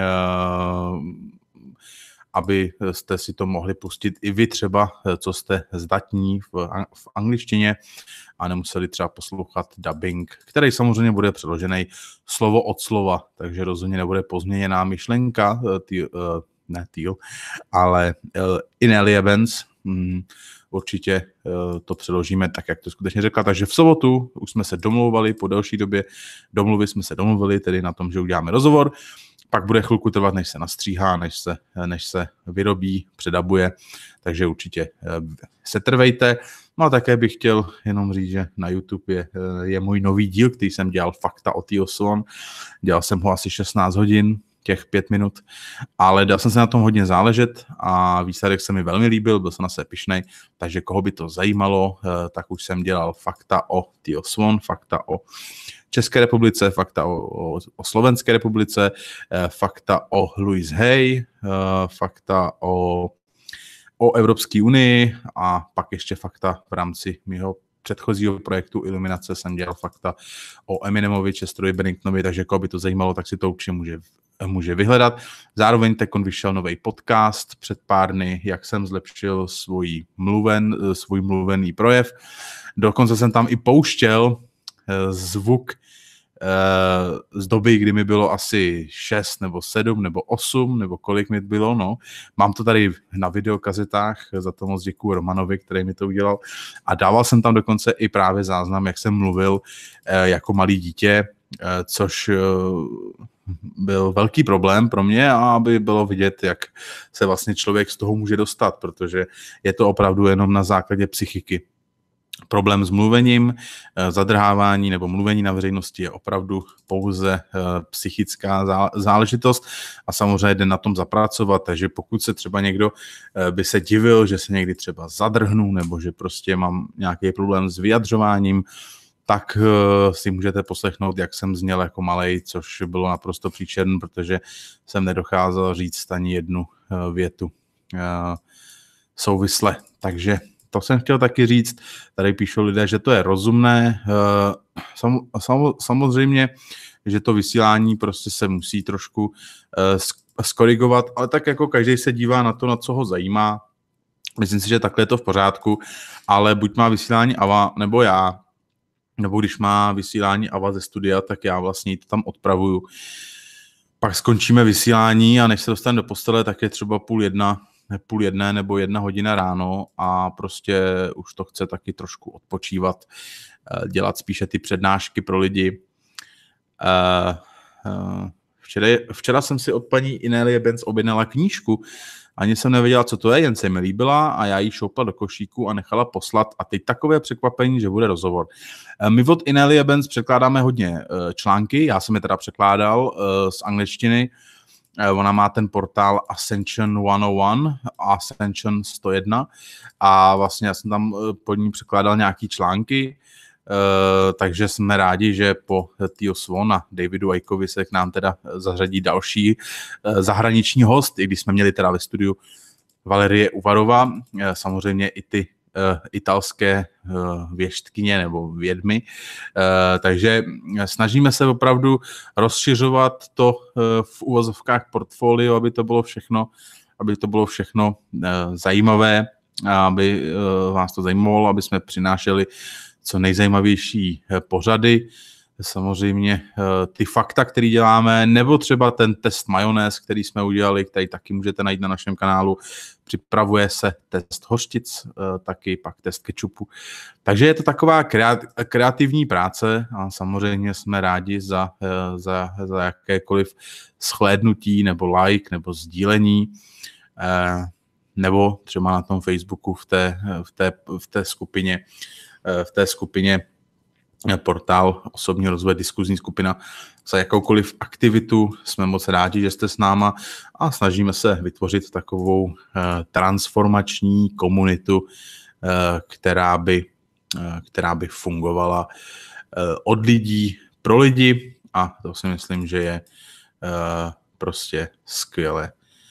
aby jste si to mohli pustit i vy třeba, co jste zdatní v, v angličtině a nemuseli třeba poslouchat dubbing, který samozřejmě bude přeložený slovo od slova, takže rozhodně nebude pozměněná myšlenka, tý, ne Teal, ale Inelia Benz. Určitě to přeložíme tak, jak to skutečně řekla. Takže v sobotu už jsme se domlouvali po delší době, domluvili jsme se domluvili tedy na tom, že uděláme rozhovor. Pak bude chvilku trvat, než se nastříhá, než se, než se vyrobí, předabuje, takže určitě se trvejte. No a také bych chtěl jenom říct, že na YouTube je, je můj nový díl, který jsem dělal Fakta o Theo Swan. Dělal jsem ho asi šestnáct hodin, těch pět minut, ale dal jsem se na tom hodně záležet a výsledek se mi velmi líbil, byl jsem na sebe pyšnej, takže koho by to zajímalo, tak už jsem dělal Fakta o Theo Swan, Fakta o České republice, fakta o, o, o Slovenské republice, eh, fakta o Louise Hay, eh, fakta o, o Evropské unii a pak ještě fakta v rámci mého předchozího projektu Iluminace jsem dělal fakta o Eminemovi, Chesterovi Benningtonovi, takže koho by to zajímalo, tak si to určitě může, může vyhledat. Zároveň teď vyšel nový podcast před pár dny, jak jsem zlepšil svůj, mluven, svůj mluvený projev. Dokonce jsem tam i pouštěl zvuk z doby, kdy mi bylo asi šest nebo sedm nebo osm nebo kolik mi bylo, no. Mám to tady na videokazetách, za to moc děkuju Romanovi, který mi to udělal a dával jsem tam dokonce i právě záznam, jak jsem mluvil jako malý dítě, což byl velký problém pro mě a aby bylo vidět, jak se vlastně člověk z toho může dostat, protože je to opravdu jenom na základě psychiky. Problém s mluvením, zadrhávání nebo mluvení na veřejnosti je opravdu pouze psychická záležitost a samozřejmě jde na tom zapracovat, takže pokud se třeba někdo by se divil, že se někdy třeba zadrhnu nebo že prostě mám nějaký problém s vyjadřováním, tak si můžete poslechnout, jak jsem zněl jako malej, což bylo naprosto příčerné, protože jsem nedokázal říct ani jednu větu souvisle, takže to jsem chtěl taky říct, tady píšou lidé, že to je rozumné. Sam, sam, samozřejmě, že to vysílání prostě se musí trošku skorigovat, ale tak jako každý se dívá na to, na co ho zajímá. Myslím si, že takhle je to v pořádku, ale buď má vysílání Ava, nebo já, nebo když má vysílání Ava ze studia, tak já vlastně to tam odpravuju. pak skončíme vysílání a než se dostaneme do postele, tak je třeba půl jedna, půl jedné nebo jedna hodina ráno a prostě už to chce taky trošku odpočívat, dělat spíše ty přednášky pro lidi. Včera, včera jsem si od paní Inélie Benz objednala knížku, ani jsem nevěděla, co to je, jen se mi líbila a já ji šoupla do košíku a nechala poslat a teď takové překvapení, že bude rozhovor. My od Inélie Benz překládáme hodně články, já jsem je teda překládal z angličtiny, ona má ten portál Ascension sto jedna, Ascension sto jedna a vlastně já jsem tam pod ní překládal nějaký články, Uh, takže jsme rádi, že po Theo Swan a Davidu Ickovi se k nám teda zařadí další uh, zahraniční host, i když jsme měli teda ve studiu Valerie Uvarova, uh, samozřejmě i ty uh, italské uh, věštkyně nebo vědmy, uh, takže snažíme se opravdu rozšiřovat to uh, v uvozovkách portfolio, aby to bylo všechno, aby to bylo všechno uh, zajímavé, aby uh, vás to zajímalo, aby jsme přinášeli co nejzajímavější pořady, samozřejmě ty fakta, které děláme, nebo třeba ten test majonéz, který jsme udělali, který taky můžete najít na našem kanálu. Připravuje se test hořtic, taky pak test kečupu. Takže je to taková kreativní práce a samozřejmě jsme rádi za, za, za jakékoliv shlédnutí nebo like nebo sdílení, nebo třeba na tom Facebooku v té, v té, v té skupině v té skupině portál osobní rozvoj, diskuzní skupina. Za jakoukoliv aktivitu jsme moc rádi, že jste s náma a snažíme se vytvořit takovou transformační komunitu, která by, která by fungovala od lidí pro lidi a to si myslím, že je prostě skvělé.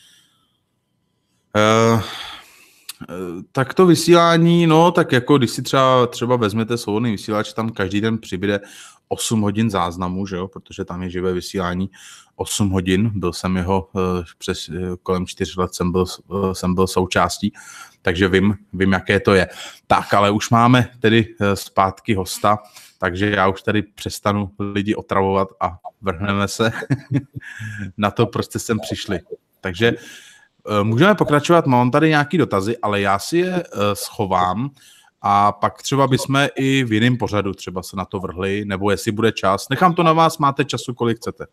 Tak to vysílání, no tak jako když si třeba, třeba vezmete svobodný vysílač, tam každý den přibude osm hodin záznamu, že jo, protože tam je živé vysílání osm hodin, byl jsem jeho přes kolem čtyř let jsem byl, jsem byl součástí, takže vím, vím, jaké to je. Tak, ale už máme tedy zpátky hosta, takže já už tady přestanu lidi otravovat a vrhneme se na to, proč jste sem přišli. Takže můžeme pokračovat, mám tady nějaký dotazy, ale já si je uh, schovám a pak třeba bychom i v jiném pořadu třeba se na to vrhli, nebo jestli bude čas. Nechám to na vás, máte času, kolik chcete.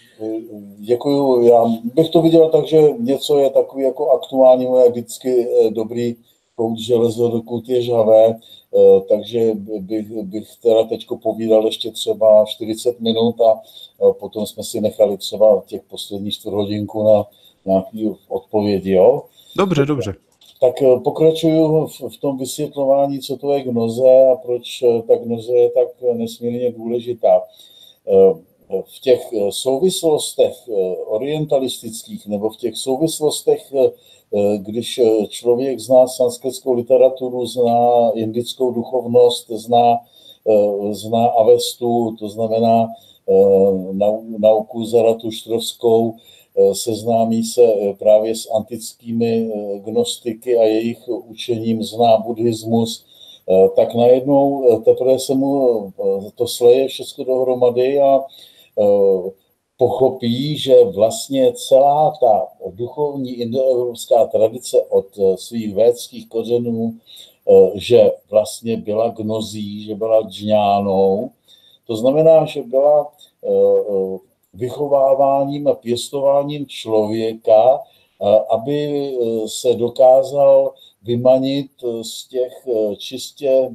Děkuju, já bych to viděl tak, že něco je takový jako aktuální, je vždycky dobrý kout železo, dokud je žhavé, takže bych, bych teda teďko povídal ještě třeba čtyřicet minut a potom jsme si nechali třeba těch posledních čtvrt hodinku na nějaký odpovědi, jo? Dobře, dobře. Tak pokračuju v tom vysvětlování, co to je gnoze a proč ta gnoze je tak nesmírně důležitá. V těch souvislostech orientalistických nebo v těch souvislostech, když člověk zná sanskritskou literaturu, zná indickou duchovnost, zná, zná Avestu, to znamená nauku zaratuštrovskou, seznámí se právě s antickými gnostiky a jejich učením, zná buddhismus, tak najednou teprve se mu to sleje všechno dohromady a pochopí, že vlastně celá ta duchovní indoevropská tradice od svých védských kořenů, že vlastně byla gnozí, že byla džňánou, to znamená, že byla vychováváním a pěstováním člověka, aby se dokázal vymanit z těch čistě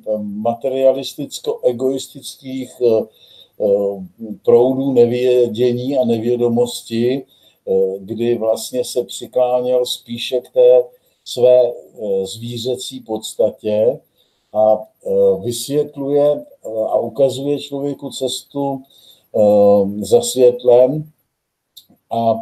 materialisticko-egoistických proudů nevědění a nevědomosti, kdy vlastně se přikláněl spíše k té své zvířecí podstatě a vysvětluje a ukazuje člověku cestu za světlem a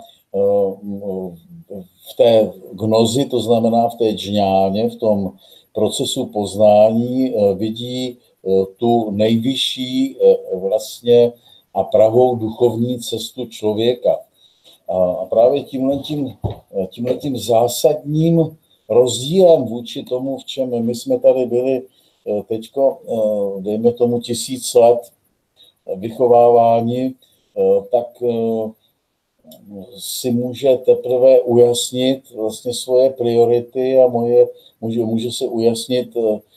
v té gnozi, to znamená v té džňáně, v tom procesu poznání vidí tu nejvyšší vlastně a pravou duchovní cestu člověka. A právě tímhletím, tímhletím zásadním rozdílem vůči tomu, v čem my jsme tady byli teďko, dejme tomu tisíc let vychovávání, tak si může teprve ujasnit vlastně svoje priority a moje, může, může se ujasnit,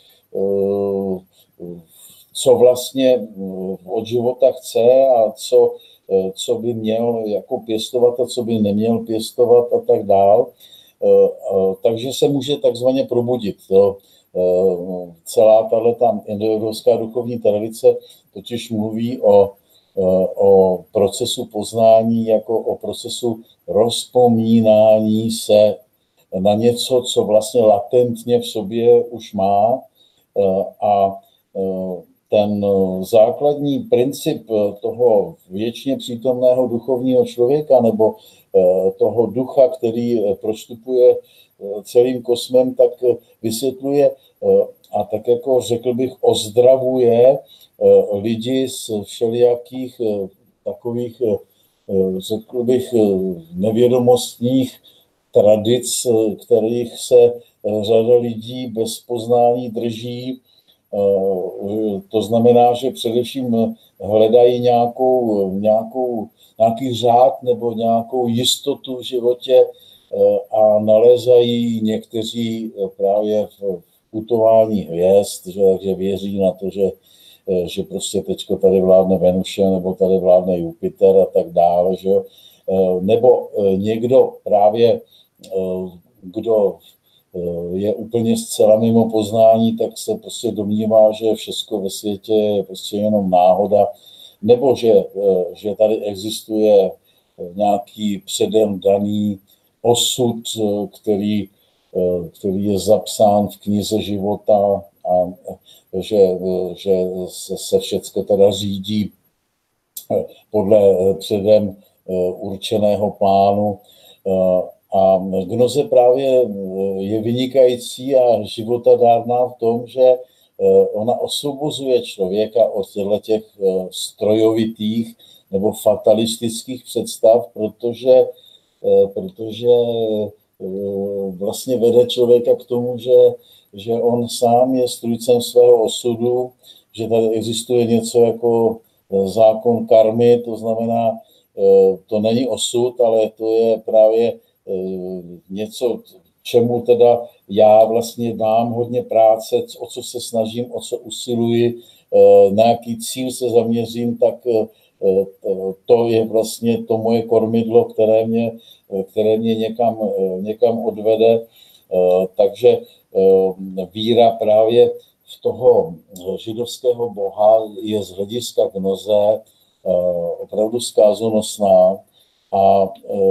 co vlastně od života chce a co, co by měl jako pěstovat a co by neměl pěstovat a tak dál. Takže se může takzvaně probudit. To, celá tato indoevropská duchovní tradice totiž mluví o, o procesu poznání jako o procesu rozpomínání se na něco, co vlastně latentně v sobě už má, a ten základní princip toho věčně přítomného duchovního člověka nebo toho ducha, který prostupuje celým kosmem, tak vysvětluje a tak jako řekl bych ozdravuje lidi z všelijakých takových, řekl bych, nevědomostních tradic, kterých se řada lidí bez poznání drží. To znamená, že především hledají nějakou, nějakou, nějaký řád nebo nějakou jistotu v životě a nalézají někteří právě v putování hvězd, že, že věří na to, že, že prostě teďko tady vládne Venuše nebo tady vládne Jupiter a tak dále. Že? Nebo někdo právě, kdo je úplně zcela mimo poznání, tak se prostě domnívá, že všechno ve světě je prostě jenom náhoda, nebo že, že tady existuje nějaký předem daný osud, který, který je zapsán v knize života a že, že se všecko teda řídí podle předem určeného plánu. A gnoze právě je vynikající a životadárná v tom, že ona osvobozuje člověka od těch strojovitých nebo fatalistických představ, protože, protože vlastně vede člověka k tomu, že, že on sám je strůjcem svého osudu, že tady existuje něco jako zákon karmy, to znamená, to není osud, ale to je právě něco, čemu teda já vlastně dám hodně práce, o co se snažím, o co usiluji, na jaký cíl se zaměřím, tak to je vlastně to moje kormidlo, které mě, které mě někam, někam odvede. Takže víra právě v toho židovského boha je z hlediska gnoze opravdu zkázonosná a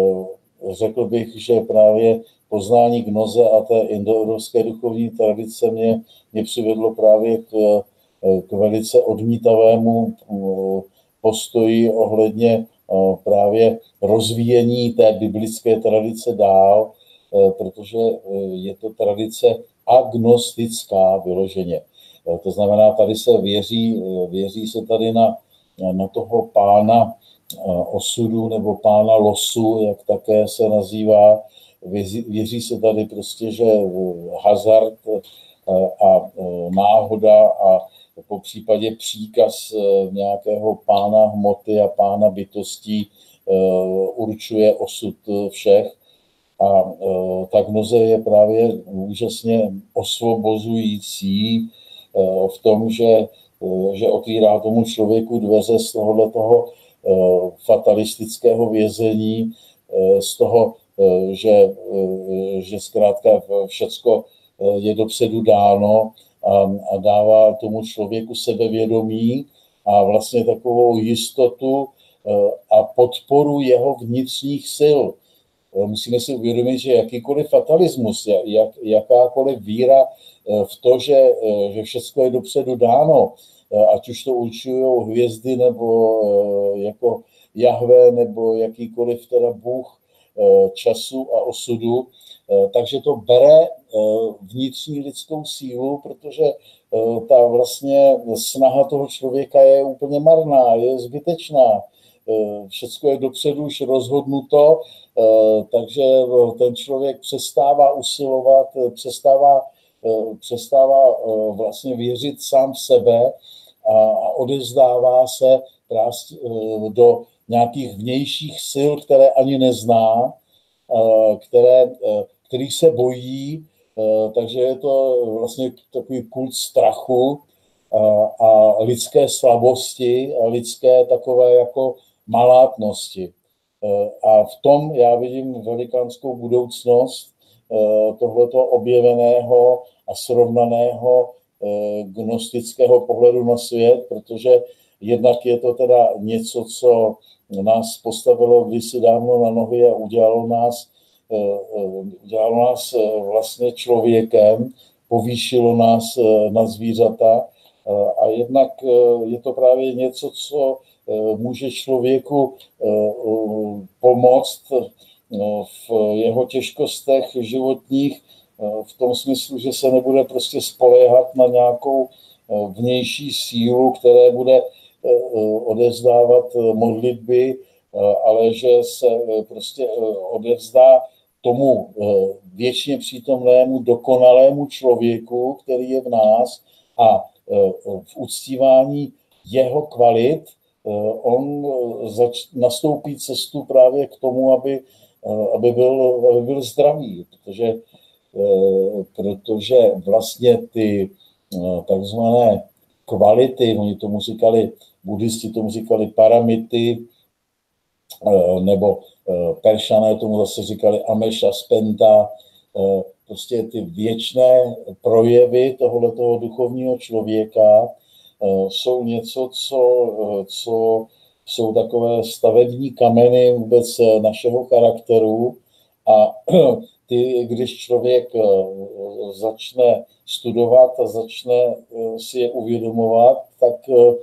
řekl bych, že právě poznání gnoze a té indoevropské duchovní tradice mě, mě přivedlo právě k, k velice odmítavému postoji ohledně právě rozvíjení té biblické tradice dál, protože je to tradice agnostická vyloženě. To znamená, tady se věří, věří se tady na, na toho pána osudu nebo pána losu, jak také se nazývá. Věří, věří se tady prostě, že hazard a náhoda a po případě příkaz nějakého pána hmoty a pána bytostí určuje osud všech. A ta gnoze je právě úžasně osvobozující v tom, že, že otvírá tomu člověku dveře z tohoto fatalistického vězení, z toho, že, že zkrátka všecko je dopředu dáno a, a dává tomu člověku sebevědomí a vlastně takovou jistotu a podporu jeho vnitřních sil. Musíme si uvědomit, že jakýkoliv fatalismus, jak, jakákoliv víra v to, že, že všechno je dopředu dáno, ať už to určují hvězdy nebo jako Jahve nebo jakýkoliv teda Bůh času a osudu, takže to bere vnitřní lidskou sílu, protože ta vlastně snaha toho člověka je úplně marná, je zbytečná. Všecko je dopředu už rozhodnuto, takže ten člověk přestává usilovat, přestává, přestává vlastně věřit sám v sebe a odevzdává se do nějakých vnějších sil, které ani nezná, které, kterých se bojí, takže je to vlastně takový kult strachu a lidské slabosti a lidské takové jako malátnosti. A v tom já vidím velikánskou budoucnost tohleto objeveného a srovnaného gnostického pohledu na svět, protože jednak je to teda něco, co nás postavilo kdysi dávno na nohy a udělalo nás, udělalo nás vlastně člověkem, povýšilo nás na zvířata a jednak je to právě něco, co může člověku pomoct v jeho těžkostech životních, v tom smyslu, že se nebude prostě spoléhat na nějakou vnější sílu, které bude odevzdávat modlitby, ale že se prostě odevzdá tomu věčně přítomnému, dokonalému člověku, který je v nás, a v uctívání jeho kvalit on zač- nastoupí cestu právě k tomu, aby, aby, byl, aby byl zdravý, protože, protože vlastně ty takzvané kvality, oni tomu říkali, buddhisti tomu říkali paramity, nebo Peršané tomu zase říkali Ameša Spenta, prostě ty věčné projevy tohoto duchovního člověka jsou něco, co, co jsou takové stavební kameny vůbec našeho charakteru a ty, když člověk začne studovat a začne si je uvědomovat, tak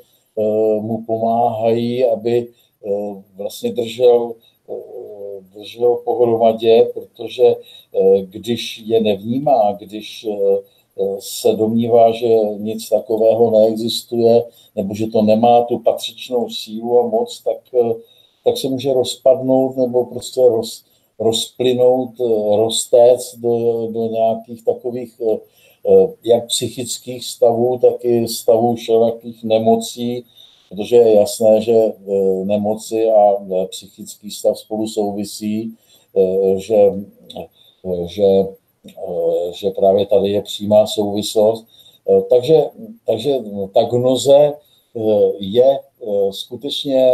mu pomáhají, aby vlastně držel, držel pohromadě, protože když je nevnímá, když se domnívá, že nic takového neexistuje, nebo že to nemá tu patřičnou sílu a moc, tak, tak se může rozpadnout nebo prostě roz, rozplynout, roztéct do, do nějakých takových jak psychických stavů, tak i stavů všelakých nemocí, protože je jasné, že nemoci a psychický stav spolu souvisí, že, že, že právě tady je přímá souvislost. Takže, takže ta gnoze je skutečně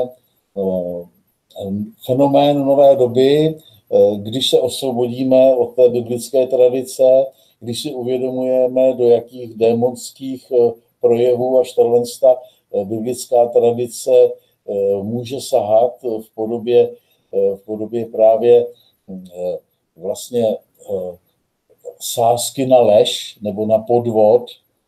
fenomén nové doby, když se osvobodíme od té biblické tradice, když si uvědomujeme, do jakých démonských projevů až tato biblická tradice může sahat v podobě, v podobě právě vlastně sázky na lež nebo na podvod,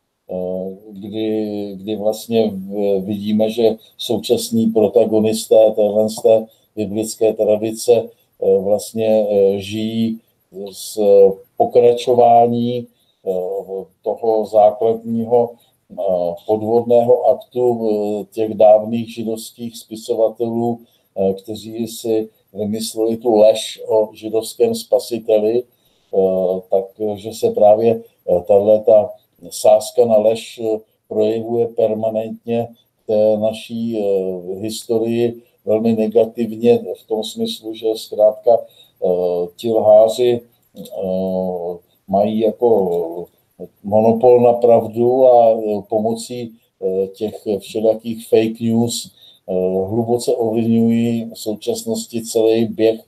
kdy, kdy vlastně vidíme, že současní protagonisté téhle biblické tradice vlastně žijí z pokračování toho základního podvodného aktu těch dávných židovských spisovatelů, kteří si vymysleli tu lež o židovském spasiteli, takže se právě tato sázka na lež projevuje permanentně v té naší historii velmi negativně v tom smyslu, že zkrátka ti lháři mají jako monopol na pravdu a pomocí těch všelijakých fake news hluboce ovlivňují v současnosti celý běh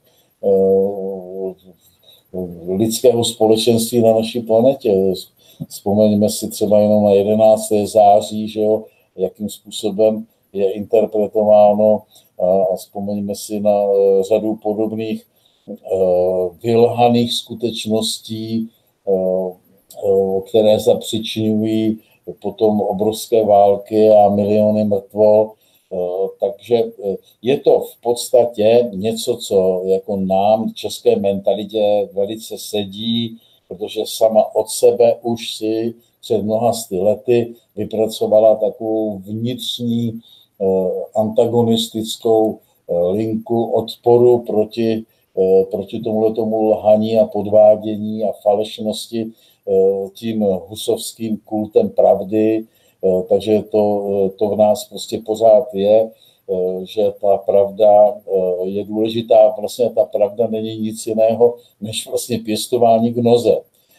lidského společenství na naší planetě. Vzpomeňme si třeba jenom na jedenácté září, že jo, jakým způsobem je interpretováno, a vzpomeňme si na řadu podobných vylhaných skutečností, které zapřičiňují potom obrovské války a miliony mrtvol. Takže je to v podstatě něco, co jako nám v české mentalitě velice sedí, protože sama od sebe už si před mnoha sty lety vypracovala takovou vnitřní antagonistickou linku odporu proti, proti tomuhletomu lhaní a podvádění a falešnosti tím husovským kultem pravdy, takže to, to v nás prostě pořád je. že ta pravda je důležitá. Vlastně ta pravda není nic jiného, než vlastně pěstování gnoze.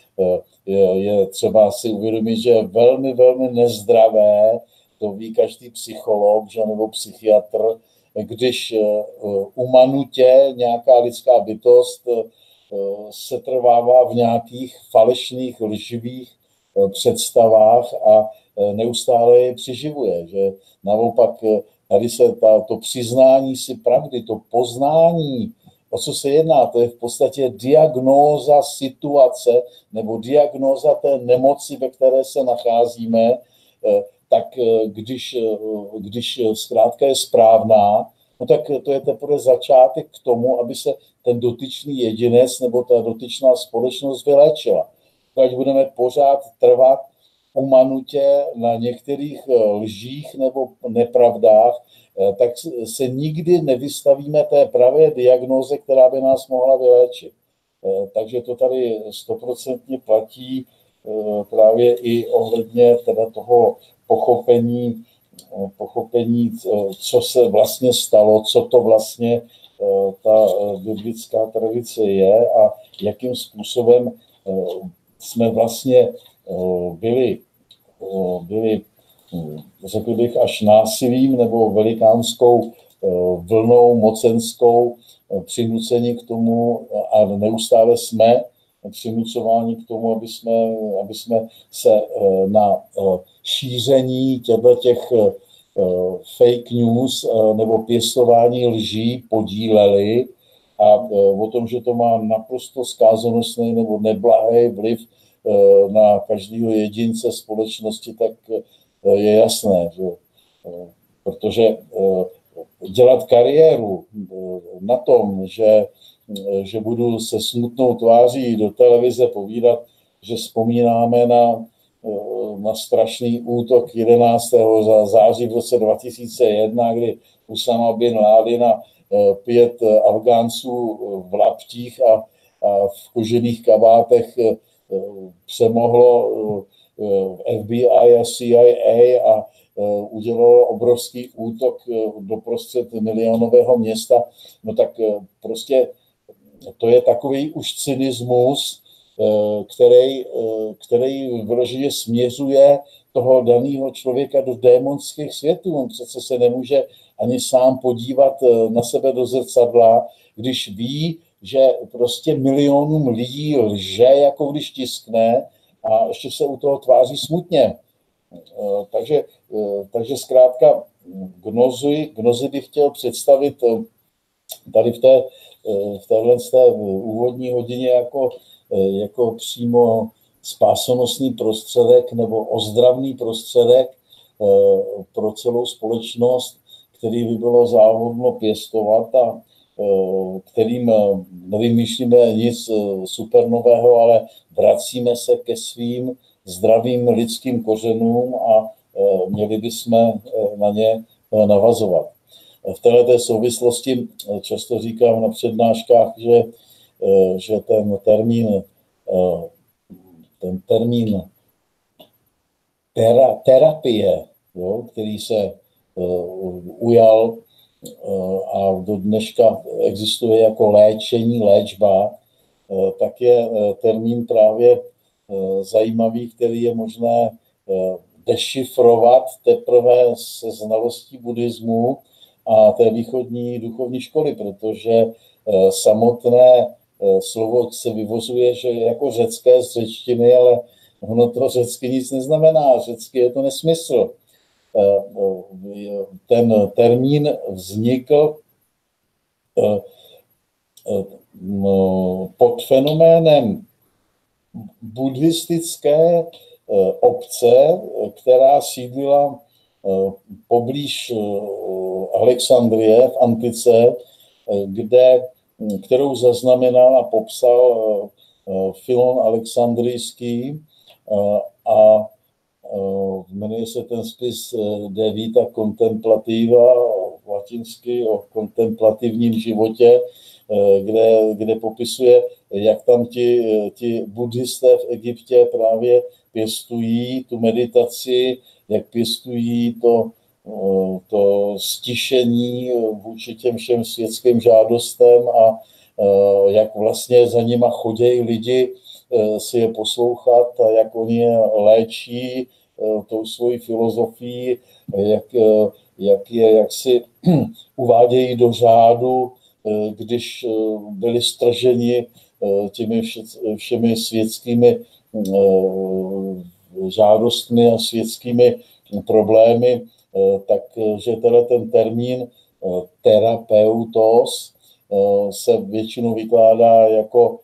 Je třeba si uvědomit, že je velmi, velmi nezdravé, to ví každý psycholog, že, nebo psychiatr, když umanutě nějaká lidská bytost se trvává v nějakých falešných, lživých představách a neustále je přiživuje. Že naopak tady se ta, to přiznání si pravdy, to poznání, o co se jedná, to je v podstatě diagnóza situace nebo diagnóza té nemoci, ve které se nacházíme, tak když, když zkrátka je správná, no tak to je teprve začátek k tomu, aby se ten dotyčný jedinec nebo ta dotyčná společnost vyléčila. Ať budeme pořád trvat umanutě na některých lžích nebo nepravdách, tak se nikdy nevystavíme té pravé diagnóze, která by nás mohla vyléčit. Takže to tady stoprocentně platí právě i ohledně teda toho pochopení, pochopení, co se vlastně stalo, co to vlastně ta biblická tradice je a jakým způsobem jsme vlastně byli, byli řekl bych, až násilím nebo velikánskou vlnou mocenskou přinuceni k tomu a neustále jsme přinucováni k tomu, aby jsme, aby jsme se na šíření těchto těch fake news nebo pěstování lží podíleli a o tom, že to má naprosto zkázenostný nebo neblahý vliv na každého jedince společnosti, tak je jasné, že, protože dělat kariéru na tom, že, že budu se smutnou tváří do televize povídat, že vzpomínáme na, na strašný útok jedenáctého září v roce dva tisíce jedna, kdy Usama bin Laden a pět Afgánců v laptích a, a v kožených kabátech přemohlo F B I a C I A a udělalo obrovský útok doprostřed milionového města, no tak prostě to je takový už cynismus, který, který vyloženě směřuje toho daného člověka do démonských světů. On přece se nemůže ani sám podívat na sebe do zrcadla, když ví, že prostě milionům lidí lže, jako když tiskne, a ještě se u toho tváří smutně. Takže, takže zkrátka gnozy, gnozy bych chtěl představit tady v té, v téhle z té úvodní hodině jako, jako přímo spásonosný prostředek nebo ozdravný prostředek pro celou společnost, který by bylo záhodno pěstovat a kterým nevymýšlíme nic super nového, ale vracíme se ke svým zdravým lidským kořenům a měli bychom na ně navazovat. V této souvislosti často říkám na přednáškách, že, že ten termín, ten termín tera, terapie, jo, který se ujal a do dneška existuje jako léčení, léčba, tak je termín právě zajímavý, který je možné dešifrovat teprve se znalostí buddhismu a té východní duchovní školy, protože samotné slovo se vyvozuje, že je jako řecké z řečtiny, ale ono to řecky nic neznamená, řecky je to nesmysl. Ten termín vznikl pod fenoménem buddhistické obce, která sídlila poblíž Alexandrie v antice, kde, kterou zaznamenal a popsal Filon Alexandrijský a jmenuje se ten spis De Vita Contemplativa, latinsky o kontemplativním životě, kde, kde popisuje, jak tam ti, ti buddhisté v Egyptě právě pěstují tu meditaci, jak pěstují to, to stišení vůči těm všem světským žádostem a jak vlastně za nima chodějí lidi si je poslouchat a jak oni je léčí tou svojí filozofií, jak, jak je jak si uvádějí do řádu, když byli strženi těmi všemi světskými žádostmi a světskými problémy, takže tenhle ten termín terapeutos se většinou vykládá jako,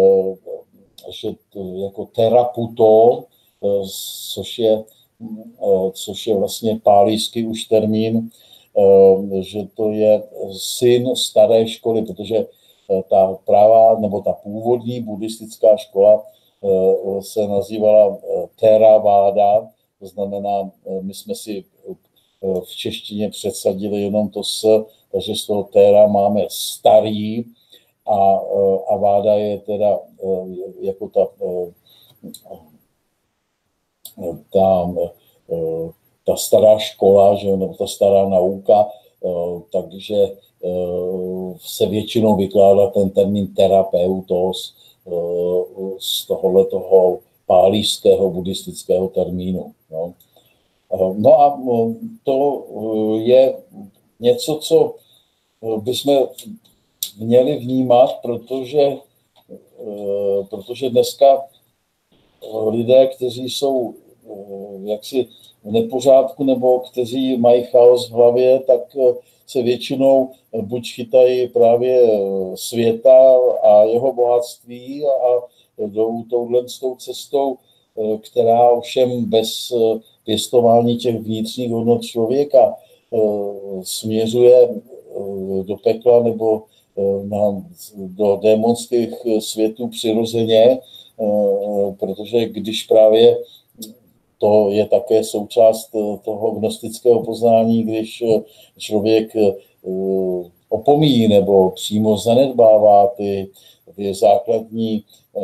jako teraputo, což je, což je vlastně pálíský už termín, že to je syn staré školy, protože ta prává nebo ta původní buddhistická škola se nazývala Theravada, to znamená, my jsme si v češtině předsadili jenom to s, takže z toho Thera máme starý a, a váda je teda jako ta, ta, ta stará škola, že, nebo ta stará nauka, takže se většinou vykládá ten termín terapeutos z tohohletoho pálíského buddhistického termínu. No. No a to je něco, co bychom měli vnímat, protože, protože dneska lidé, kteří jsou jaksi v nepořádku nebo kteří mají chaos v hlavě, tak se většinou buď chytají právě světa a jeho bohatství a jdou touhle s tou cestou, která ovšem bez pěstování těch vnitřních hodnot člověka směřuje do pekla nebo na, do démonských světů přirozeně, protože když právě to je také součást toho gnostického poznání, když člověk opomíjí nebo přímo zanedbává ty, ty základní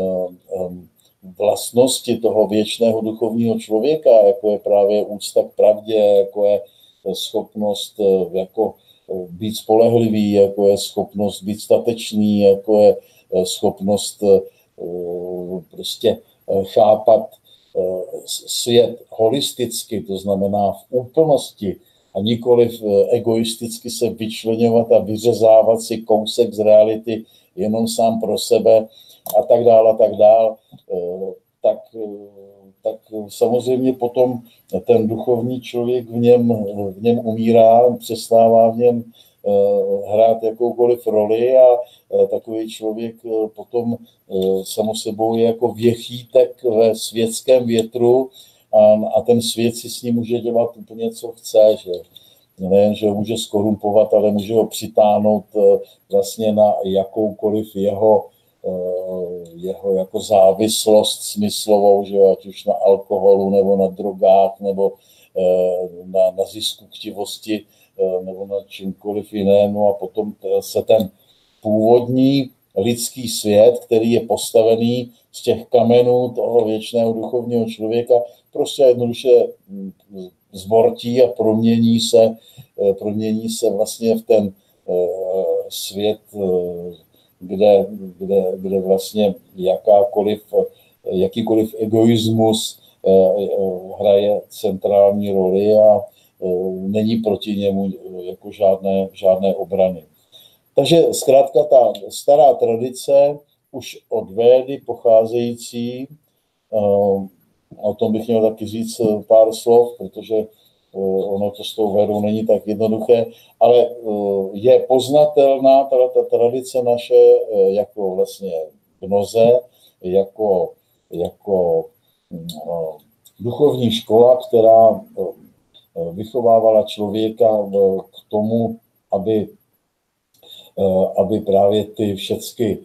vlastnosti toho věčného duchovního člověka, jako je právě úcta k pravdě, jako je schopnost jako být spolehlivý, jako je schopnost být statečný, jako je schopnost prostě chápat svět holisticky, to znamená v úplnosti, a nikoliv egoisticky se vyčleňovat a vyřezávat si kousek z reality jenom sám pro sebe a tak dále, a tak dále, tak, tak samozřejmě potom ten duchovní člověk v něm, v něm umírá, přestává v něm hrát jakoukoliv roli a takový člověk potom samo sebou je jako věchýtek ve světském větru a, a ten svět si s ním může dělat úplně, co chce, že nejen, že ho může skorumpovat, ale může ho přitáhnout vlastně na jakoukoliv jeho, jeho jako závislost smyslovou, že ať už na alkoholu, nebo na drogách, nebo na, na zisku chtivosti, nebo na čímkoliv jinému, a potom se ten původní lidský svět, který je postavený z těch kamenů toho věčného duchovního člověka, prostě jednoduše zbortí a promění se, promění se vlastně v ten svět, kde, kde, kde vlastně jakákoliv, jakýkoliv egoismus hraje centrální roli a není proti němu jako žádné, žádné obrany. Takže zkrátka ta stará tradice už od Védy pocházející, o tom bych měl taky říct pár slov, protože ono to s tou Védou není tak jednoduché, ale je poznatelná ta, ta tradice naše jako vlastně gnoze, jako, jako duchovní škola, která vychovávala člověka k tomu, aby, aby právě ty všechny,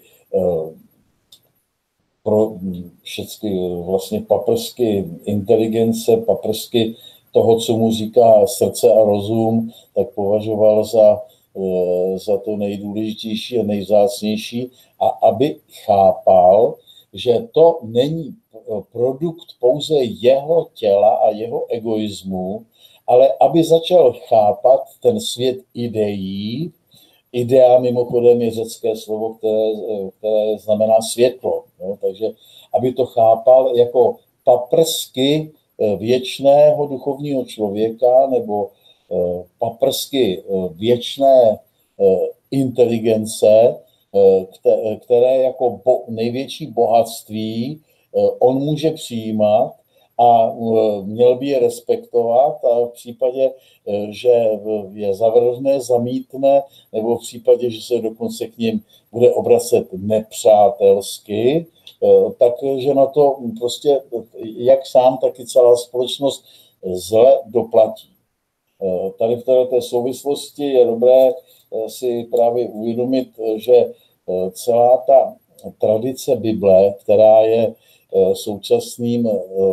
pro všechny vlastně paprsky inteligence, paprsky toho, co mu říká srdce a rozum, tak považoval za, za to nejdůležitější a nejvzácnější, a aby chápal, že to není produkt pouze jeho těla a jeho egoismu, ale aby začal chápat ten svět ideí. Idea mimochodem je řecké slovo, které, které znamená světlo. No, takže aby to chápal jako paprsky věčného duchovního člověka nebo paprsky věčné inteligence, které jako největší bohatství on může přijímat a měl by je respektovat a v případě, že je zavrhne, zamítne, nebo v případě, že se dokonce k ním bude obracet nepřátelsky, takže na to prostě jak sám, tak i celá společnost zle doplatí. Tady v této souvislosti je dobré si právě uvědomit, že celá ta tradice Bible, která je současným,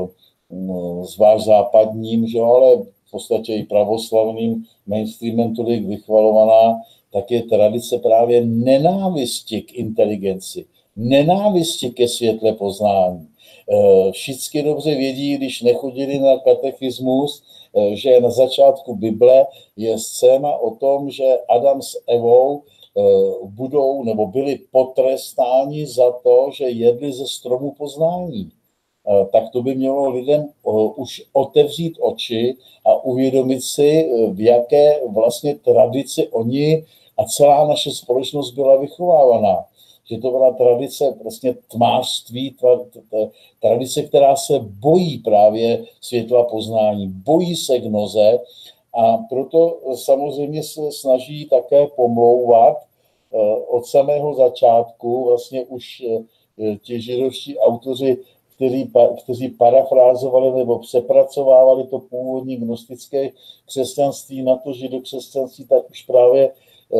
zvlášť západním, že, ale v podstatě i pravoslavným mainstreamem tolik vychvalovaná, tak je tradice právě nenávisti k inteligenci, nenávisti ke světle poznání. Všichni dobře vědí, když nechodili na katechismus, že na začátku Bible je scéna o tom, že Adam s Evou budou nebo byli potrestáni za to, že jedli ze stromu poznání. Tak to by mělo lidem už otevřít oči a uvědomit si, v jaké vlastně tradici oni a celá naše společnost byla vychovávaná. Že to byla tradice vlastně tmářství, tradice, která se bojí právě světla poznání, bojí se gnoze a proto samozřejmě se snaží také pomlouvat od samého začátku, vlastně už ti židovští autoři, kteří, kteří parafrázovali nebo přepracovávali to původní gnostické křesťanství na to židokřesťanství, tak už právě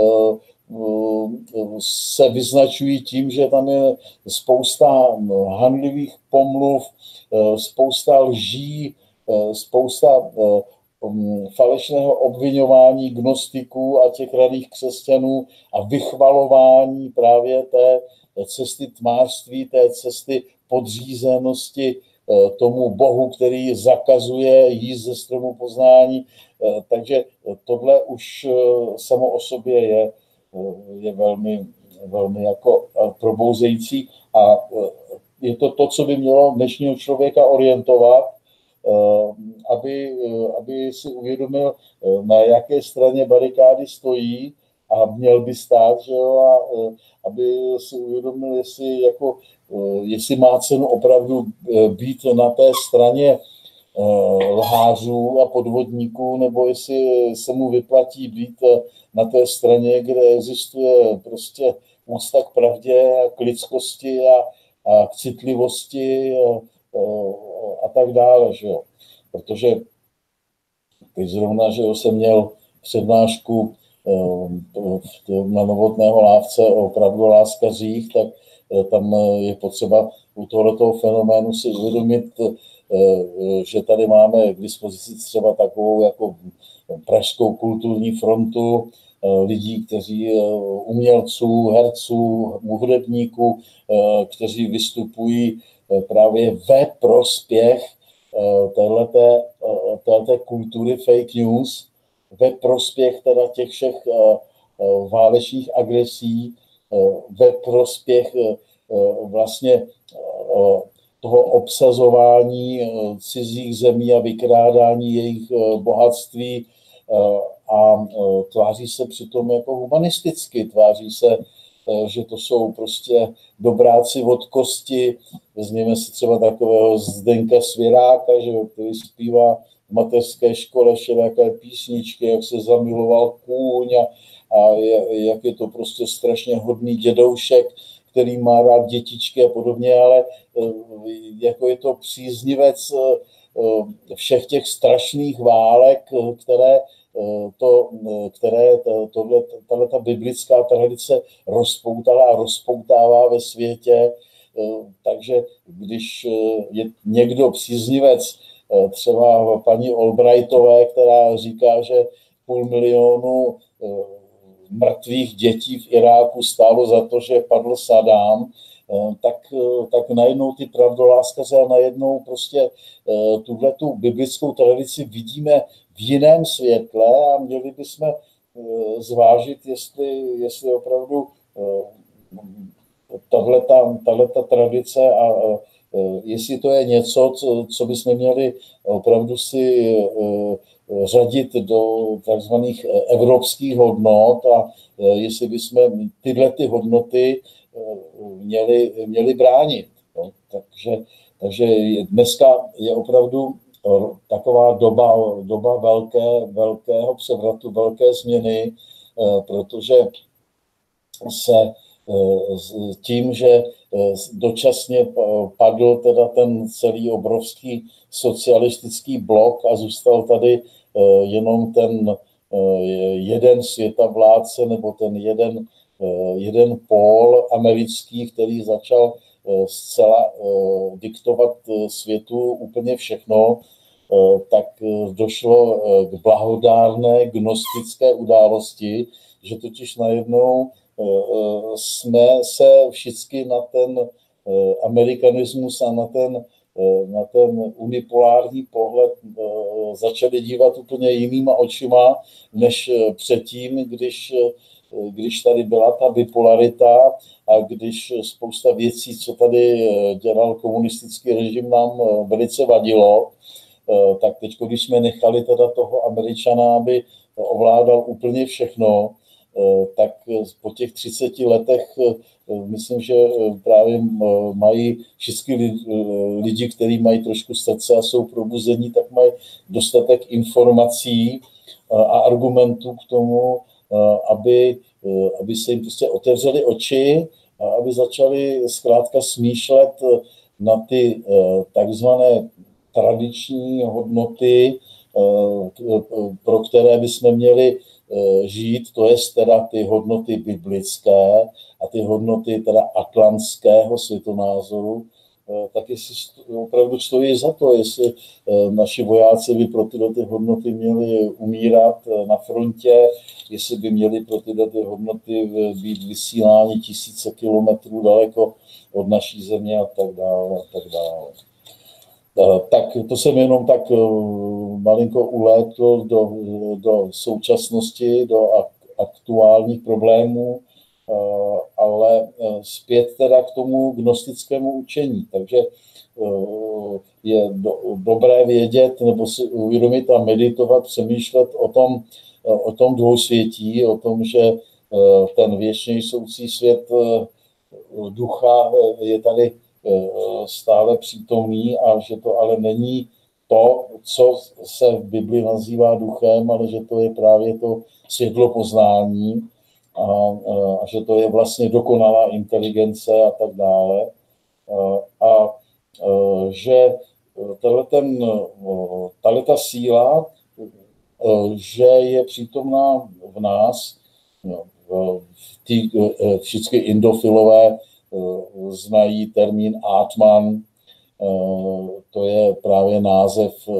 se vyznačují tím, že tam je spousta hanlivých pomluv, spousta lží, spousta falešného obviňování gnostiků a těch raných křesťanů a vychvalování právě té cesty tmářství, té cesty podřízenosti tomu Bohu, který zakazuje jíst ze stromu poznání. Takže tohle už samo o sobě je, je velmi, velmi jako probouzející a je to to, co by mělo dnešního člověka orientovat, aby, aby si uvědomil, na jaké straně barikády stojí a měl by stát, že jo, a aby si uvědomil, jestli, jako, jestli má cenu opravdu být na té straně lhářů a podvodníků, nebo jestli se mu vyplatí být na té straně, kde existuje prostě úcta k pravdě a k lidskosti a, a k citlivosti a, a tak dále, že jo. Protože teď zrovna, že jo, jsem měl přednášku na Novotného Lávce o pravdoláskařích, tak tam je potřeba u tohoto fenoménu si uvědomit, že tady máme k dispozici třeba takovou jako pražskou kulturní frontu lidí, kteří umělců, herců, hudebníků, kteří vystupují právě ve prospěch téhleté, téhleté kultury fake news, ve prospěch teda těch všech válečných agresí, ve prospěch vlastně toho obsazování cizích zemí a vykrádání jejich bohatství a tváří se přitom jako humanisticky, tváří se, že to jsou prostě dobráci od kosti. Vezměme si třeba takového Zdenka Svěráka, že, který zpívá v mateřské škole všelijaké písničky, jak se zamiloval kůň a, a je, jak je to prostě strašně hodný dědoušek, který má rád dětičky a podobně, ale jako je to příznivec všech těch strašných válek, které to, které tohle, tato biblická tradice rozpoutala a rozpoutává ve světě. Takže když je někdo příznivec třeba paní Albrightové, která říká, že půl milionu mrtvých dětí v Iráku stálo za to, že padl Saddam, tak, tak najednou ty pravdoláskaře a najednou prostě tuhletu biblickou tradici vidíme v jiném světle a měli bychom zvážit, jestli, jestli opravdu tahleta tradice a jestli to je něco, co, co bychom měli opravdu si řadit do takzvaných evropských hodnot a jestli bychom tyhle ty hodnoty měli, měli bránit. No. Takže, takže dneska je opravdu taková doba, doba velké, velkého převratu, velké změny, protože se tím, že dočasně padl teda ten celý obrovský socialistický blok a zůstal tady jenom ten jeden světavládce nebo ten jeden, jeden pól americký, který začal zcela diktovat světu úplně všechno, tak došlo k blahodárné gnostické události, že totiž najednou jsme se všichni na ten amerikanismus a na ten, na ten unipolární pohled začali dívat úplně jinýma očima, než předtím, když, když tady byla ta bipolarita a když spousta věcí, co tady dělal komunistický režim, nám velice vadilo, tak teď, když jsme nechali teda toho Američana, aby ovládal úplně všechno, tak po těch třiceti letech myslím, že právě mají všichni lidi, kteří mají trošku srdce a jsou probuzení, tak mají dostatek informací a argumentů k tomu, aby, aby se jim prostě otevřeli oči a aby začali zkrátka smýšlet na ty takzvané tradiční hodnoty, pro které bychom měli žít, to je teda ty hodnoty biblické a ty hodnoty teda atlantského světonázoru, tak jestli opravdu stojí za to, jestli naši vojáci by pro tyhle ty hodnoty měli umírat na frontě, jestli by měli pro tyhle ty hodnoty být vysíláni tisíce kilometrů daleko od naší země a tak dále a tak dále. Tak to jsem jenom tak malinko ulétl do, do současnosti, do aktuálních problémů, ale zpět teda k tomu gnostickému učení. Takže je do, dobré vědět nebo si uvědomit a meditovat, přemýšlet o tom, o tom dvousvětí, o tom, že ten věčně jsoucí svět ducha je tady stále přítomný a že to ale není to, co se v Bibli nazývá duchem, ale že to je právě to světlo poznání a, a že to je vlastně dokonalá inteligence a tak dále. A, a že tato síla, že je přítomná v nás, v tí, všichni indofilové znají termín Atman, to je právě název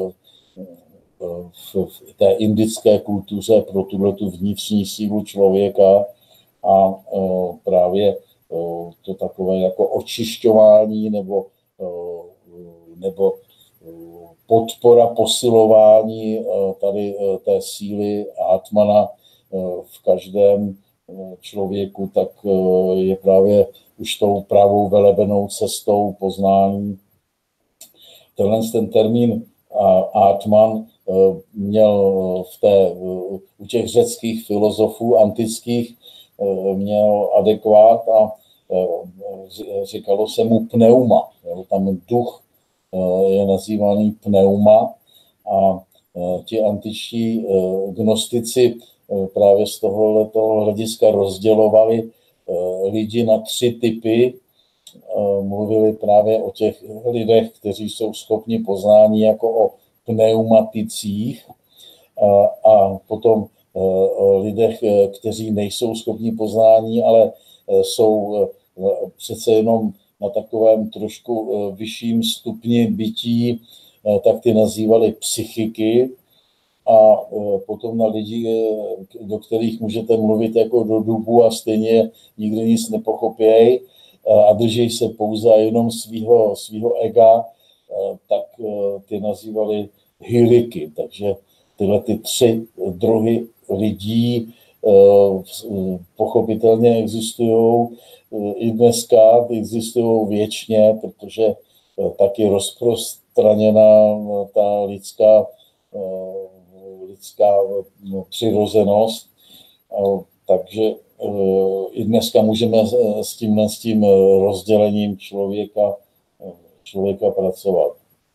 v té indické kultuře pro tuhletu vnitřní sílu člověka a právě to takové jako očišťování nebo, nebo podpora posilování tady té síly Atmana v každém člověku, tak je právě už tou pravou velebenou cestou poznání. Tenhle ten termín Atman měl v té, u těch řeckých filozofů antických měl adekvát a říkalo se mu pneuma. Tam duch je nazývaný pneuma a ti antičtí gnostici právě z tohoto hlediska rozdělovali lidi na tři typy. Mluvili právě o těch lidech, kteří jsou schopni poznání jako o pneumaticích a, a potom o lidech, kteří nejsou schopni poznání, ale jsou přece jenom na takovém trošku vyšším stupni bytí, tak ty nazývali psychiky. A potom na lidi, do kterých můžete mluvit jako do dubu a stejně nikdy nic nepochopějí a drží se pouze jenom svýho, svýho ega, tak ty nazývali hyliky. Takže tyhle ty tři druhy lidí pochopitelně existují i dneska, existují věčně, protože taky rozprostraněná ta lidská, lidská přirozenost. Takže i dneska můžeme s tím, s tím rozdělením člověka, člověka pracovat.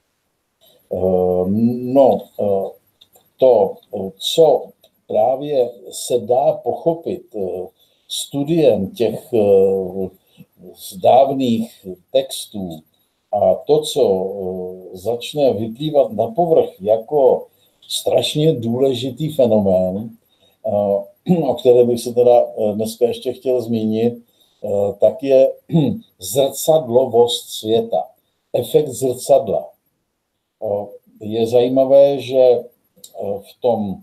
No, to, co právě se dá pochopit studiem těch dávných textů a to, co začne vyplývat na povrch jako strašně důležitý fenomén, o kterém bych se teda dneska ještě chtěl zmínit, tak je zrcadlovost světa, efekt zrcadla. Je zajímavé, že v tom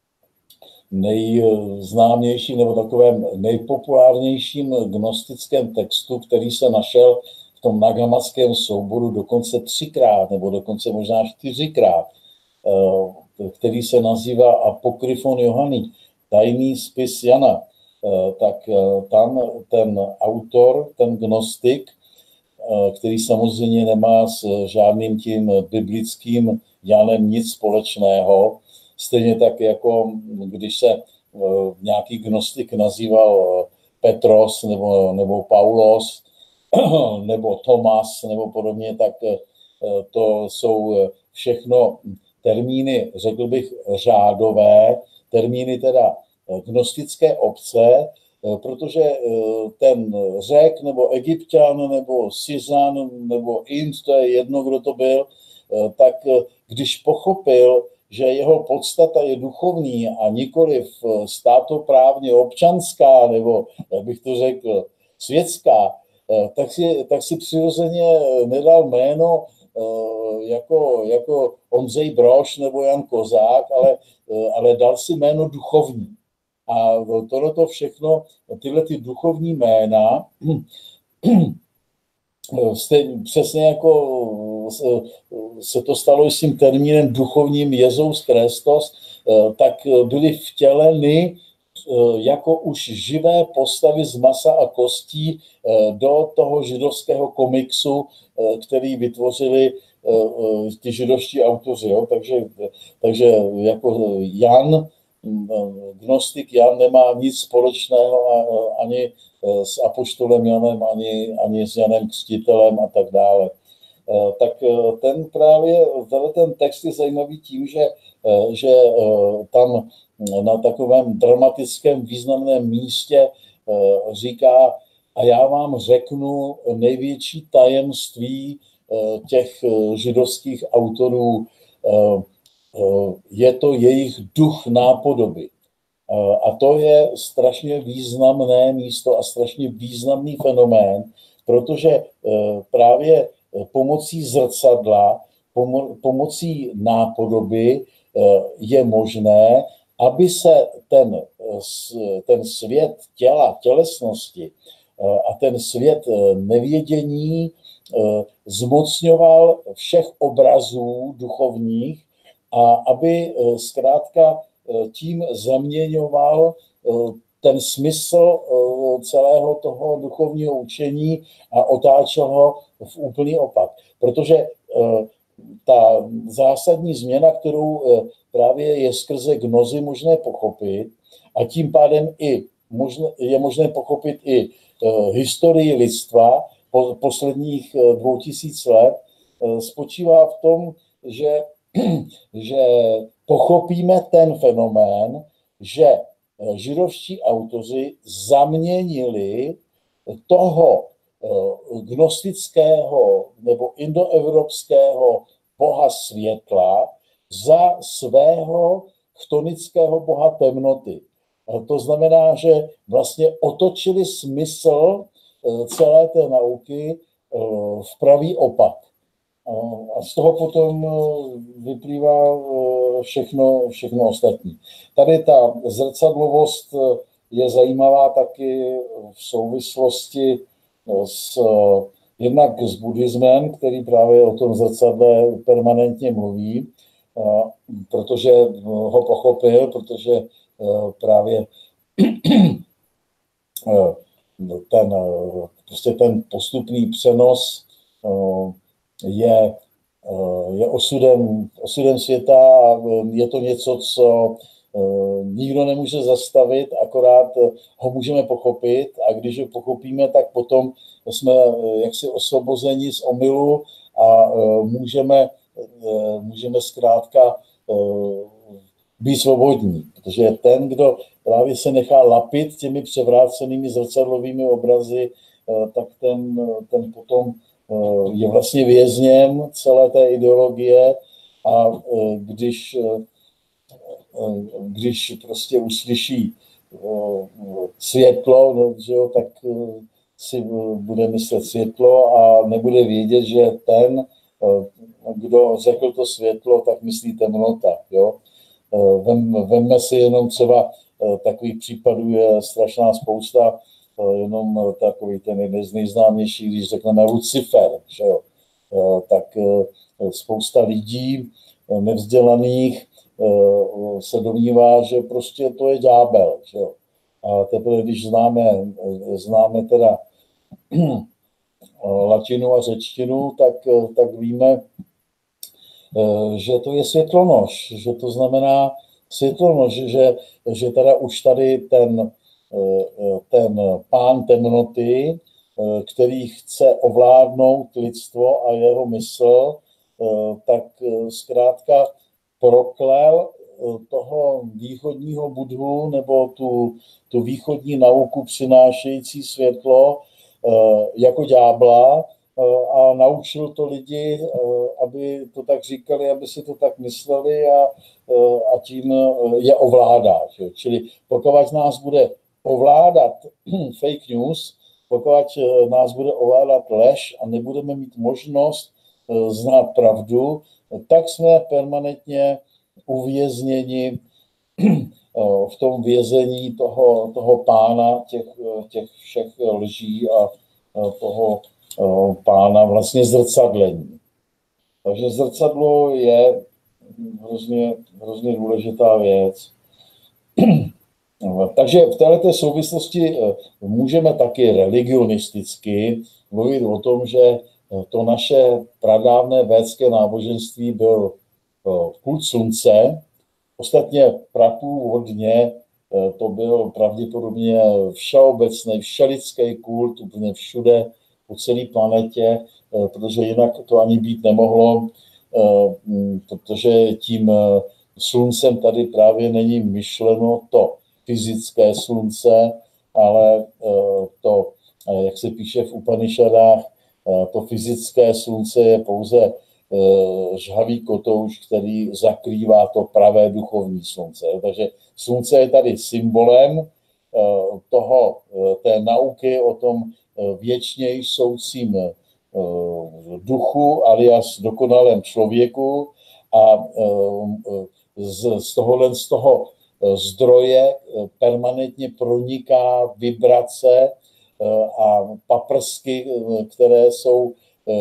nejznámějším nebo takovém nejpopulárnějším gnostickém textu, který se našel v tom nagamatském souboru dokonce třikrát nebo dokonce možná čtyřikrát, který se nazývá Apokryfon Johany, tajný spis Jana, tak tam ten autor, ten gnostik, který samozřejmě nemá s žádným tím biblickým Janem nic společného, stejně tak jako když se nějaký gnostik nazýval Petros nebo, nebo Paulos nebo Tomas nebo podobně, tak to jsou všechno termíny, řekl bych, řádové, termíny teda gnostické obce, protože ten Řek nebo Egypťan nebo Syřan nebo Ind, to je jedno, kdo to byl, tak když pochopil, že jeho podstata je duchovní a nikoliv státoprávně občanská, nebo jak bych to řekl, světská, tak si, tak si přirozeně nedal jméno jako, jako Ondřej Brož nebo Jan Kozák, ale, ale dal si jméno duchovní. A tohleto všechno, tyhle ty duchovní jména, přesně jako se to stalo s tím termínem duchovním Jezus Kristus, tak byly vtěleny jako už živé postavy z masa a kostí do toho židovského komiksu, který vytvořili ty židovští autoři. Jo? Takže, takže jako Jan, gnostik Jan nemá nic společného ani s apoštolem Janem, ani, ani s Janem Křtitelem a tak dále. Tak ten právě, ten text je zajímavý tím, že, že tam na takovém dramatickém významném místě říká: a já vám řeknu největší tajemství těch židovských autorů, je to jejich duch nápodoby. A to je strašně významné místo a strašně významný fenomén, protože právě pomocí zrcadla, pomocí nápodoby je možné, aby se ten, ten svět těla, tělesnosti a ten svět nevědění zmocňoval všech obrazů duchovních a aby zkrátka tím zaměňoval ten smysl celého toho duchovního učení a otáčel ho v úplný opak. Protože ta zásadní změna, kterou právě je skrze gnozy možné pochopit, a tím pádem i možné, je možné pochopit i historii lidstva po posledních dvou tisíc let, spočívá v tom, že, že pochopíme ten fenomén, že židovští autoři zaměnili toho gnostického nebo indoevropského boha světla za svého chtonického boha temnoty. To znamená, že vlastně otočili smysl celé té nauky v pravý opak. A z toho potom vyplývá všechno, všechno ostatní. Tady ta zrcadlovost je zajímavá taky v souvislosti s, jednak s buddhismem, který právě o tom zrcadle permanentně mluví, protože ho pochopil, protože právě ten, prostě ten postupný přenos je, je osudem, osudem světa a je to něco, co nikdo nemůže zastavit, akorát ho můžeme pochopit a když ho pochopíme, tak potom jsme jaksi osvobozeni z omylu a můžeme, můžeme zkrátka být svobodní, protože ten, kdo právě se nechá lapit těmi převrácenými zrcadlovými obrazy, tak ten, ten potom je vlastně vězněm celé té ideologie a když, když prostě uslyší světlo, no, že jo, tak si bude myslet světlo a nebude vědět, že ten, kdo řekl to světlo, tak myslí temnota. Jo? Vem, vemme si jenom třeba takových případů je strašná spousta, jenom takový ten jeden z nejznámějších, když řekneme Lucifer, že jo? Tak spousta lidí nevzdělaných se domnívá, že prostě to je ďábel. Že jo? A teprve, když známe, známe teda latinu a řečtinu, tak, tak víme, že to je světlonož, že to znamená světlonož, že, že teda už tady ten, ten pán temnoty, který chce ovládnout lidstvo a jeho mysl, tak zkrátka proklel toho východního Budhu nebo tu, tu východní nauku přinášející světlo jako ďábla a naučil to lidi, aby to tak říkali, aby si to tak mysleli a, a tím je ovládá. Čili pokud nás bude ovládat fake news, pokud nás bude ovládat lež a nebudeme mít možnost znát pravdu, tak jsme permanentně uvězněni v tom vězení toho, toho pána, těch, těch všech lží a toho pána vlastně zrcadlení. Takže zrcadlo je hrozně, hrozně důležitá věc. Takže v této souvislosti můžeme taky religionisticky mluvit o tom, že to naše pradávné védské náboženství byl kult slunce. Ostatně prapůvodně to byl pravděpodobně všeobecný, všelidský kult úplně všude po celé planetě, protože jinak to ani být nemohlo, protože tím sluncem tady právě není myšleno to fyzické slunce, ale to, jak se píše v Upanišadách, to fyzické slunce je pouze žhavý kotouš, který zakrývá to pravé duchovní slunce. Takže slunce je tady symbolem toho, té nauky o tom věčně jsoucím duchu alias dokonalém člověku a z, z tohohle z toho zdroje permanentně proniká vibrace a paprsky, které jsou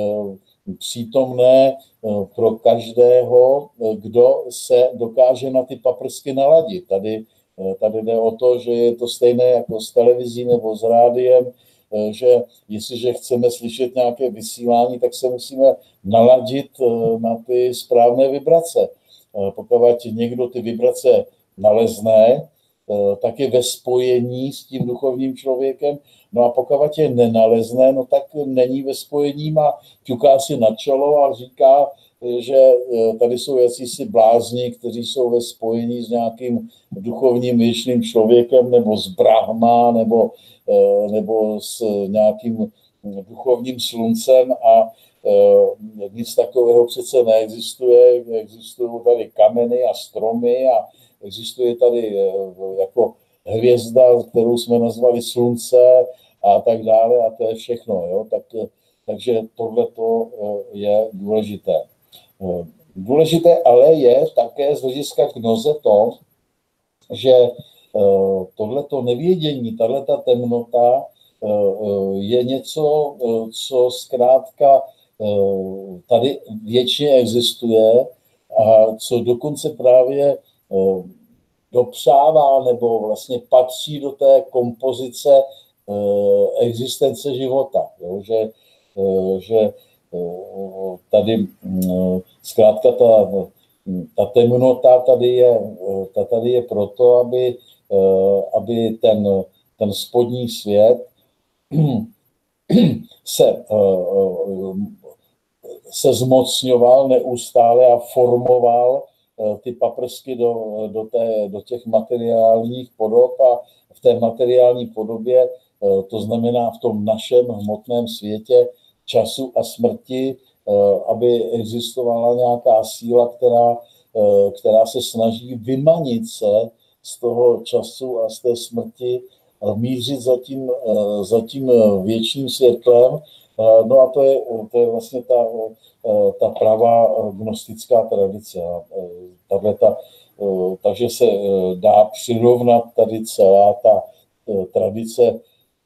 přítomné pro každého, kdo se dokáže na ty paprsky naladit. Tady, tady jde o to, že je to stejné jako s televizí nebo s rádiem, že jestliže chceme slyšet nějaké vysílání, tak se musíme naladit na ty správné vibrace. Pokud někdo ty vibrace nalezne, tak je ve spojení s tím duchovním člověkem, no a pokud je nenalezne, no tak není ve spojení a ťuká si na čelo a říká, že tady jsou jakýsi blázni, kteří jsou ve spojení s nějakým duchovním věčným člověkem nebo s Brahma nebo, nebo s nějakým duchovním sluncem a nic takového přece neexistuje. Existují tady kameny a stromy a existuje tady jako hvězda, kterou jsme nazvali slunce a tak dále a to je všechno. Jo? Tak, takže tohleto je důležité. Důležité ale je také z hlediska gnoze to, že tohleto nevědění, tahleta temnota je něco, co zkrátka tady věčně existuje a co dokonce právě dopřává nebo vlastně patří do té kompozice existence života. Jo? Že, že tady zkrátka ta, ta temnota tady je, ta tady je proto, aby, aby ten, ten spodní svět se, se zmocňoval neustále a formoval ty paprsky do, do, té, do těch materiálních podob a v té materiální podobě, to znamená v tom našem hmotném světě času a smrti, aby existovala nějaká síla, která, která se snaží vymanit se z toho času a z té smrti, mířit za tím, za tím věčným světlem. No a to je, to je vlastně ta, ta pravá gnostická tradice. Ta, takže se dá přirovnat tady celá ta tradice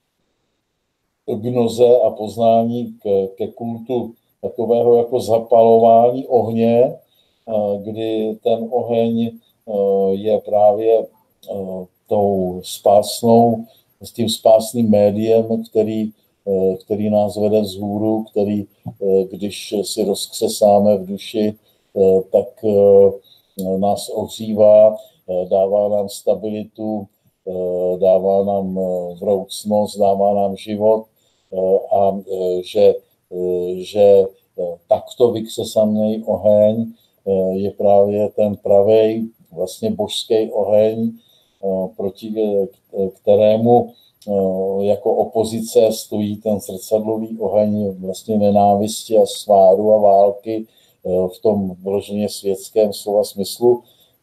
gnoze a poznání ke, ke kultu takového jako zapalování ohně, kdy ten oheň je právě tou spásnou, s tím spásným médiem, který, který nás vede vzhůru, který, když si rozkřesáme v duši, tak nás ohřívá, dává nám stabilitu, dává nám vroucnost, dává nám život a že, že takto vykřesaný oheň je právě ten pravej, vlastně božský oheň, proti kterému jako opozice stojí ten zrcadlový oheň vlastně nenávisti a sváru a války v tom vloženě světském slova smyslu,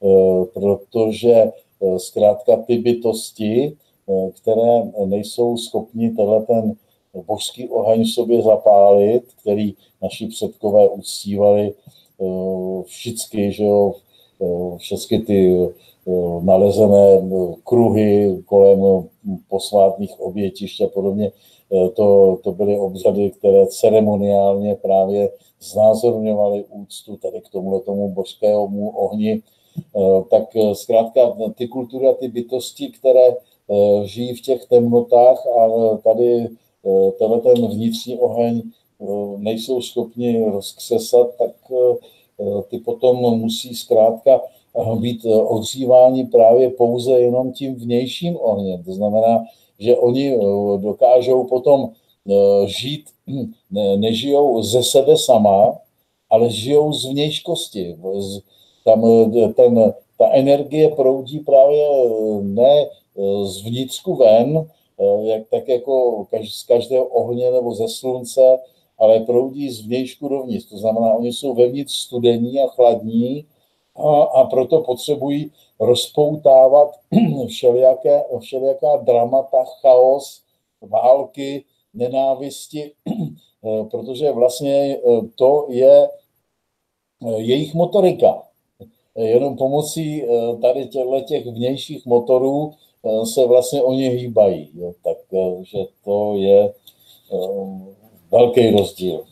protože zkrátka ty bytosti, které nejsou schopni tenhle ten božský oheň v sobě zapálit, který naši předkové uctívali všichni, že jo, všechny ty nalezené kruhy kolem posvátných obětišť a podobně. To, to byly obřady, které ceremoniálně právě znázorňovaly úctu tady k tomuhletomu božskému ohni. Tak zkrátka ty kultury a ty bytosti, které žijí v těch temnotách a tady tenhle ten vnitřní oheň nejsou schopni rozkřesat, tak ty potom musí zkrátka být ohříváni právě pouze jenom tím vnějším ohněm. To znamená, že oni dokážou potom žít, ne, nežijou ze sebe sama, ale žijou z vnějškosti. Tam ten, ta energie proudí právě ne z vnitřku ven, jak, tak jako z každého ohně nebo ze slunce, ale proudí z vnějšku dovnitř. To znamená, oni jsou vevnitř studení a chladní a, a proto potřebují rozpoutávat všelijaké, všelijaká dramata, chaos, války, nenávisti, protože vlastně to je jejich motorika. Jenom pomocí tady těch vnějších motorů se vlastně oni hýbají. Jo. Takže to je velký rozdíl.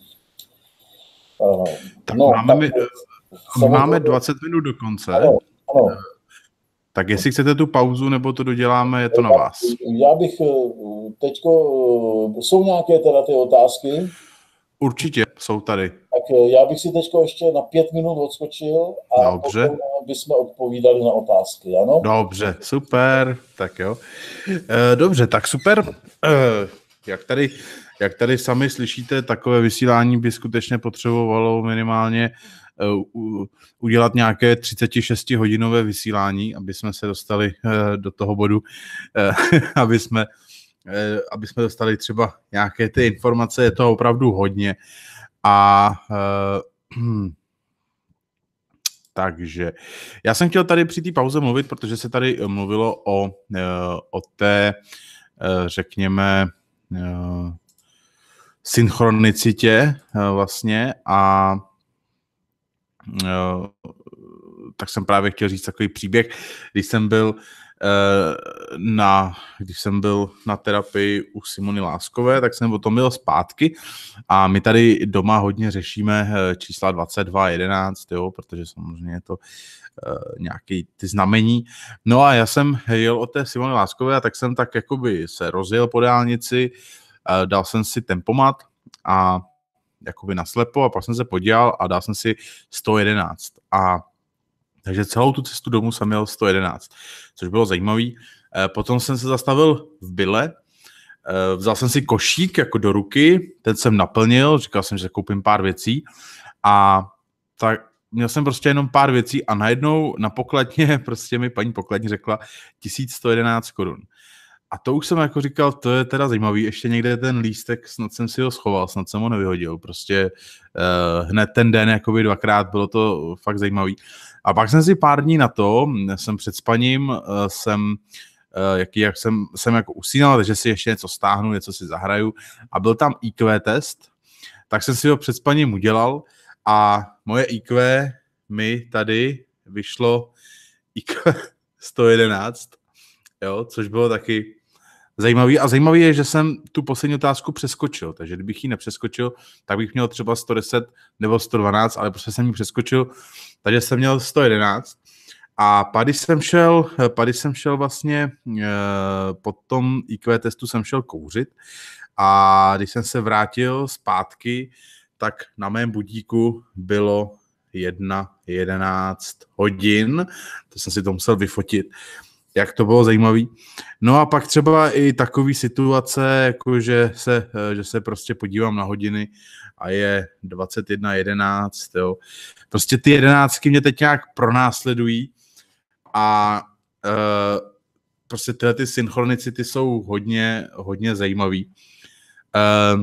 Tak no, máme, tak, my, máme dvacet minut do konce. Ano, ano. Tak jestli chcete tu pauzu, nebo to doděláme, je to na vás. Já bych teďko... Jsou nějaké teda ty otázky? Určitě, jsou tady. Tak já bych si teďko ještě na pět minut odskočil a Dobře. potom bychom odpovídali na otázky, ano? Dobře, super, tak jo. Dobře, tak super. Jak tady, jak tady sami slyšíte, takové vysílání by skutečně potřebovalo minimálně udělat nějaké třicet šest hodinové vysílání, aby jsme se dostali do toho bodu, aby jsme, aby jsme dostali třeba nějaké ty informace, je to opravdu hodně. A uh, takže já jsem chtěl tady při té pauze mluvit, protože se tady mluvilo o, uh, o té, uh, řekněme, uh, synchronicitě uh, vlastně a uh, tak jsem právě chtěl říct takový příběh, když jsem byl na, když jsem byl na terapii u Simony Láskové, tak jsem o tom byl zpátky a my tady doma hodně řešíme čísla dvacet dva jedenáct, jo, protože samozřejmě je to uh, nějaký ty znamení. No a já jsem jel od té Simony Láskové a tak jsem tak jakoby se rozjel po dálnici, uh, dal jsem si tempomat a jakoby naslepo a pak jsem se podíval a dal jsem si sto jedenáct a takže celou tu cestu domů jsem měl sto jedenáct, což bylo zajímavý. Potom jsem se zastavil v Bille, vzal jsem si košík jako do ruky, ten jsem naplnil, říkal jsem, že koupím pár věcí a tak měl jsem prostě jenom pár věcí a najednou na pokladně prostě mi paní pokladní řekla tisíc sto jedenáct korun. A to už jsem jako říkal, to je teda zajímavý, ještě někde ten lístek, snad jsem si ho schoval, snad jsem ho nevyhodil, prostě uh, hned ten den jakoby dvakrát, bylo to fakt zajímavý. A pak jsem si pár dní na to, jsem před spaním, uh, jsem, uh, jaký, jak jsem, jsem jako usínal, takže si ještě něco stáhnu, něco si zahraju a byl tam í kvé test, tak jsem si ho před spaním udělal a moje í kvé mi tady vyšlo í kvé sto jedenáct, jo, což bylo taky zajímavý. A zajímavý je, že jsem tu poslední otázku přeskočil, takže kdybych ji nepřeskočil, tak bych měl třeba sto deset nebo sto dvanáct, ale prostě jsem ji přeskočil, takže jsem měl sto jedenáct. A pak, když jsem šel, pak, když jsem šel vlastně e, po tom í kvé testu jsem šel kouřit a když jsem se vrátil zpátky, tak na mém budíku bylo jedna jedenáct hodin, to jsem si to musel vyfotit, jak to bylo zajímavý. No a pak třeba i takový situace, jako že se, že se prostě podívám na hodiny a je dvacet jedna jedenáct, jo. Prostě ty jedenáctky mě teď nějak pronásledují a e, prostě tyhle ty synchronicity jsou hodně, hodně zajímavý. E,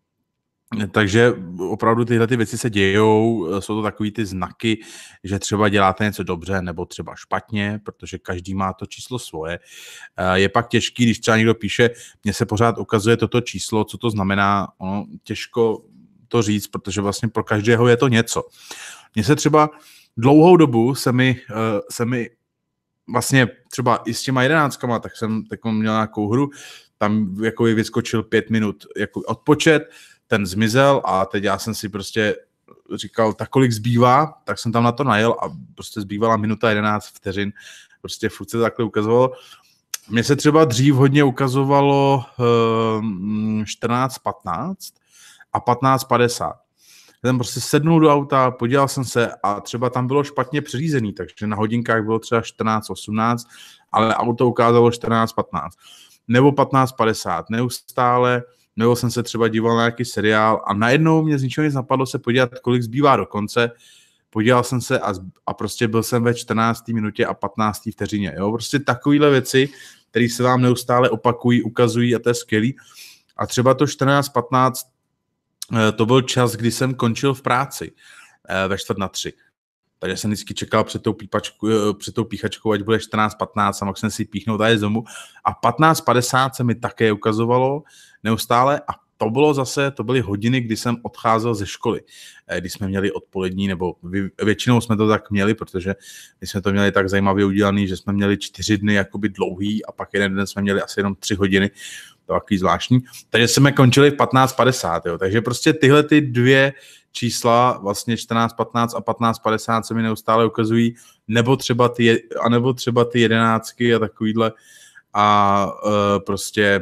Takže opravdu tyhle ty věci se dějou, jsou to takový ty znaky, že třeba děláte něco dobře nebo třeba špatně, protože každý má to číslo svoje. Je pak těžký, když třeba někdo píše, mně se pořád ukazuje toto číslo, co to znamená, ono, těžko to říct, protože vlastně pro každého je to něco. Mně se třeba dlouhou dobu se mi, se mi vlastně třeba i s těma jedenáctkama, tak jsem takovou měl nějakou hru, tam jako vyskočil pět minut jako odpočet, ten zmizel a teď já jsem si prostě říkal, tak kolik zbývá, tak jsem tam na to najel a prostě zbývala minuta jedenáct vteřin, prostě furt se to takhle ukazovalo. Mně se třeba dřív hodně ukazovalo uh, čtrnáct patnáct a patnáct padesát. Já jsem prostě sednul do auta, podíval jsem se a třeba tam bylo špatně přeřízený, takže na hodinkách bylo třeba čtrnáct osmnáct, ale auto ukázalo čtrnáct patnáct. Nebo patnáct padesát, neustále. Nebo jsem se třeba díval na nějaký seriál a najednou mě z ničeho nic napadlo se podívat, kolik zbývá do konce. Podíval jsem se a, a prostě byl jsem ve čtrnácté minutě a patnácté vteřině. Jo? Prostě takovéhle věci, které se vám neustále opakují, ukazují a to je skvělý. A třeba to čtrnáct patnáct, to byl čas, kdy jsem končil v práci ve čtvrt na tři. Takže jsem vždycky čekal před tou, pípačku, před tou píchačkou, ať bude čtrnáct patnáct a mohl jsem si píchnout tady z domu. A patnáct padesát se mi také ukazovalo neustále a to bylo zase, to byly hodiny, kdy jsem odcházel ze školy, kdy jsme měli odpolední, nebo většinou jsme to tak měli, protože my jsme to měli tak zajímavě udělaný, že jsme měli čtyři dny jakoby dlouhý a pak jeden den jsme měli asi jenom tři hodiny, to je takový zvláštní. Takže jsme končili v patnáct padesát, jo. Takže prostě tyhle ty dvě čísla, vlastně čtrnáct patnáct a patnáct padesát se mi neustále ukazují, nebo třeba ty, a nebo třeba ty jedenáctky a takovýhle a uh, prostě